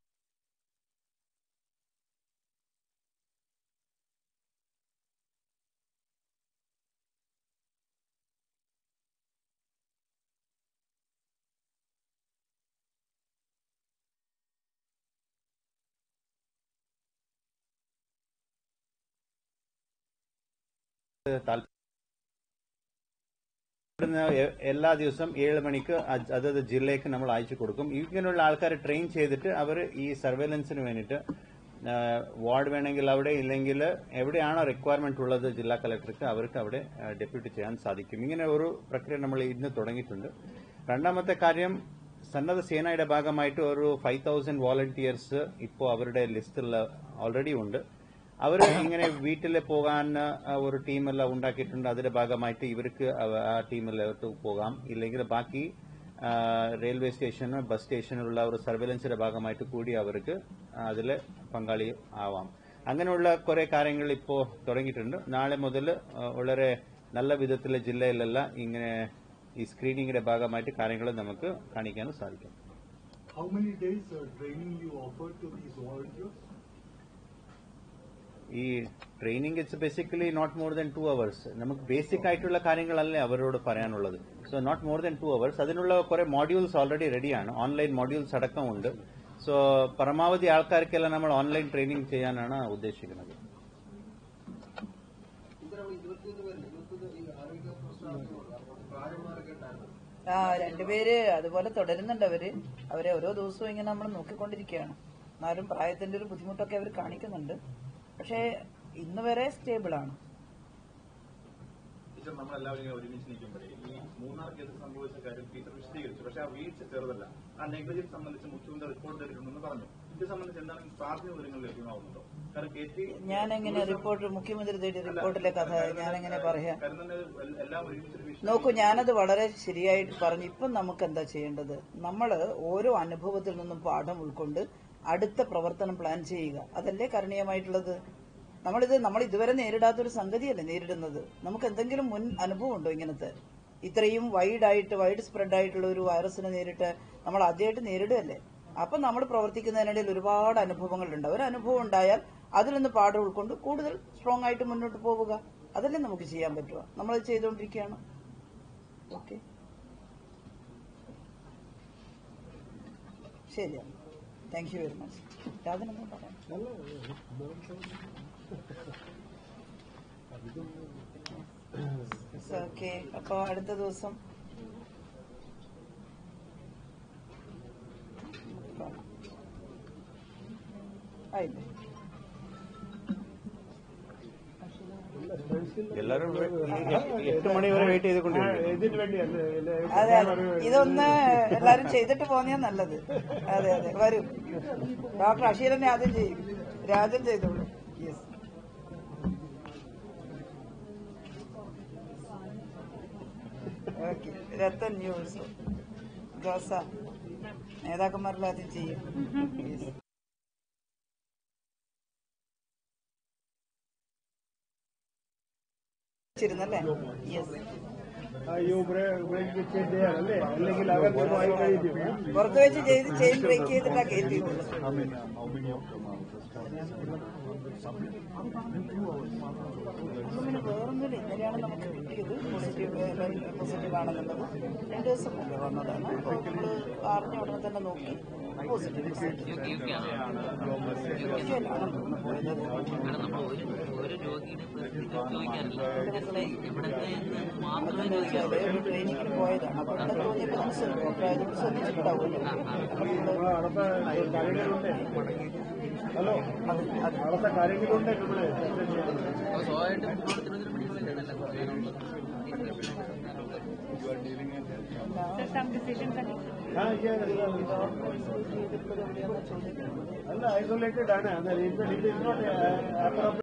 എല്ലാ ദിവസം 7 മണിക്ക് അതത് ജില്ലയ്ക്ക് നമ്മൾ അയച്ചു കൊടുക്കും. ഇങ്ങനെയുള്ള ആൾക്കാരെ ട്രെയിൻ ചെയ്തിട്ട് അവർ ഈ സർവേലൻസിന് വേണ്ടിയിട്ട് വാർഡ് വേണമെങ്കിൽ അവിടെ, ഇല്ലെങ്കിൽ എവിടെയാണോ റിക്വയർമെന്റ് ഉള്ളത് ജില്ലാ കളക്ടർക്ക് അവർക്ക് അവിടെ ഡെപ്യൂട്ടി ചെയ്യാൻ സാധിക്കും. ഇങ്ങനെ ഒരു പ്രക്രിയ നമ്മൾ ഇന്ന് തുടങ്ങിയിട്ടുണ്ട്. രണ്ടാമത്തെ കാര്യം, സന്നദ്ധ സേനയുടെ ഭാഗമായിട്ട് ഒരു 5000 വോളണ്ടിയേഴ്സ് ഇപ്പോൾ അവരുടെ ലിസ്റ്റിൽ ഓൾറെഡി ഉണ്ട്. അവർ ഇങ്ങനെ വീട്ടിൽ പോകാൻ ഒരു ടീമെല്ലാം ഉണ്ടാക്കിയിട്ടുണ്ട്. അതിന്റെ ഭാഗമായിട്ട് ഇവർക്ക് ആ ടീമിലോട്ട് പോകാം. ഇല്ലെങ്കിൽ ബാക്കി റെയിൽവേ സ്റ്റേഷന് ബസ് സ്റ്റേഷനിലുള്ള ഒരു സർവേലൻസിന്റെ ഭാഗമായിട്ട് കൂടി അവർക്ക് അതിൽ പങ്കാളി ആവാം. അങ്ങനെയുള്ള കുറെ കാര്യങ്ങൾ ഇപ്പോൾ തുടങ്ങിയിട്ടുണ്ട്. നാളെ മുതൽ വളരെ നല്ല വിധത്തിൽ ജില്ലയിലെല്ലാം ഇങ്ങനെ ഈ സ്ക്രീനിങ്ങിന്റെ ഭാഗമായിട്ട് കാര്യങ്ങൾ നമുക്ക് കാണിക്കാനും സാധിക്കും. How many days training you offer to these volunteers? ഈ training it's basically not more than 2 hours. നമുക്ക് ബേസിക് ആയിട്ടുള്ള കാര്യങ്ങളല്ലേ അവരോട് പറയാനുള്ളത്. So not more than 2 hours. അതിനുള്ള കുറെ മോഡ്യൂൾസ് ഓൾറെഡി റെഡിയാണ്. ഓൺലൈൻ മോഡ്യൂൾസ് അടക്കമുണ്ട്. സോ പരമാവധി ആൾക്കാർക്കെല്ലാം നമ്മൾ ഓൺലൈൻ ട്രെയിനിങ് ചെയ്യാനാണ് ഉദ്ദേശിക്കുന്നത്. രണ്ടുപേര് അതുപോലെ തുടരുന്നുണ്ട്. അവരെ ഓരോ ദിവസവും ഇങ്ങനെ നമ്മൾ നോക്കിക്കൊണ്ടിരിക്കുകയാണ്. എന്നാലും പ്രായത്തിന്റെ ഒരു ബുദ്ധിമുട്ടൊക്കെ അവർ കാണിക്കുന്നുണ്ട്. പക്ഷേ ഇന്ന് വരെ സ്റ്റേബിൾ ആണ്. നമ്മളെല്ലാവരും ഇങ്ങനെ ഒരുമിച്ച് നിൽക്കുമ്പോഴേ ഈ മൂന്നാർ കേസ് സംഭവിച്ച കാര്യം ടീച്ചർ വിശദീകരിച്ചു. പക്ഷെ ആ വീഴ്ച ചെറുതല്ല. ആ നെഗ്ലിജൻസ് സംബന്ധിച്ച് മുഖ്യമന്ത്രി റിപ്പോർട്ട് തരുന്നുണ്ടെന്ന് പറഞ്ഞു. ഇത് സംബന്ധിച്ച് എന്താണ് പ്രാഥമിക വിവരങ്ങൾ ലഭ്യമാവുന്നുണ്ടോ? കാരണം ഞാനെങ്ങനെ റിപ്പോർട്ട് മുഖ്യമന്ത്രി തേടിയ റിപ്പോർട്ടിലെ കഥ ഞാനെങ്ങനെ പറയാം? എല്ലാം ഒരുമിച്ച് നോക്കൂ, ഞാനത് വളരെ ശരിയായിട്ട് പറഞ്ഞു. ഇപ്പം നമുക്ക് എന്താ ചെയ്യേണ്ടത്? നമ്മൾ ഓരോ അനുഭവത്തിൽ നിന്നും പാഠം ഉൾക്കൊണ്ട് അടുത്ത പ്രവർത്തനം പ്ലാൻ ചെയ്യുക. അതല്ലേ കരണീയമായിട്ടുള്ളത്. നമ്മൾ ഇതുവരെ നേരിടാത്തൊരു സംഗതിയല്ലേ നേരിടുന്നത്. നമുക്ക് എന്തെങ്കിലും മുൻ അനുഭവം ഉണ്ടോ ഇങ്ങനത്തെ? ഇത്രയും വൈഡ് സ്പ്രെഡ് ആയിട്ടുള്ള ഒരു വൈറസിനെ നേരിട്ട് നമ്മൾ ആദ്യമായിട്ട് നേരിടുകയല്ലേ. അപ്പം നമ്മൾ പ്രവർത്തിക്കുന്നതിനിടയിൽ ഒരുപാട് അനുഭവങ്ങളുണ്ട്. ഒരു അനുഭവം ഉണ്ടായാൽ അതിൽ നിന്ന് പാഠം ഉൾക്കൊണ്ട് കൂടുതൽ സ്ട്രോങ് ആയിട്ട് മുന്നോട്ട് പോവുക. അതല്ലേ നമുക്ക് ചെയ്യാൻ പറ്റുക. നമ്മളത് ചെയ്തുകൊണ്ടിരിക്കുകയാണ്. ഓക്കെ, ശരിയാണ്. Thank you very much. രാജനെന്താ പറയാം? ഓക്കെ, അപ്പോൾ അടുത്ത ദിവസം ആയില്ലേ? എല്ലാവരും 8 മണി വരെ വെയിറ്റ് ചെയ്തുകൊണ്ടിരിക്കും. അതെ, ഇതൊന്ന് എല്ലാരും ചെയ്തിട്ട് പോന്നെയാ നല്ലത്. അതെ, വരും. ഡോക്ടർ അഷീറിനെ ആദ്യം ചെയ്യും, രാജൻ ചെയ്തോളൂ. യെസ്. ഓക്കെ, രത്തൻ ന്യൂസ് ജോസ നേതാക്കന്മാരെല്ലാം ആദ്യം ചെയ്യും. ല്ലേ? യെസ്. പുറത്ത് വെച്ച് ചെയിൻ ബ്രേക്ക് ചെയ്തിട്ടാ കയറ്റിയത്. പിന്നെ വേറൊന്നുമില്ല. ഇന്നലെയാണ് നമുക്ക് കിട്ടിയത് പോസിറ്റീവ് ആണെന്നുള്ളത്. 2 ദിവസം മുമ്പേ വന്നതാണ്. അപ്പോൾ നമ്മൾ അറിഞ്ഞ ഉടനെ തന്നെ നോക്കി പോസിറ്റീവ് ട്രെയിനിങ്ങിന് പോയതാണ്. അപ്പോൾ ഇവിടെ തോന്നിയപ്പോൾ നമുക്ക് ശ്രദ്ധിച്ചിട്ടുണ്ടാവുമല്ലോ. അല്ല, ഐസൊലേറ്റഡ് ആണ്.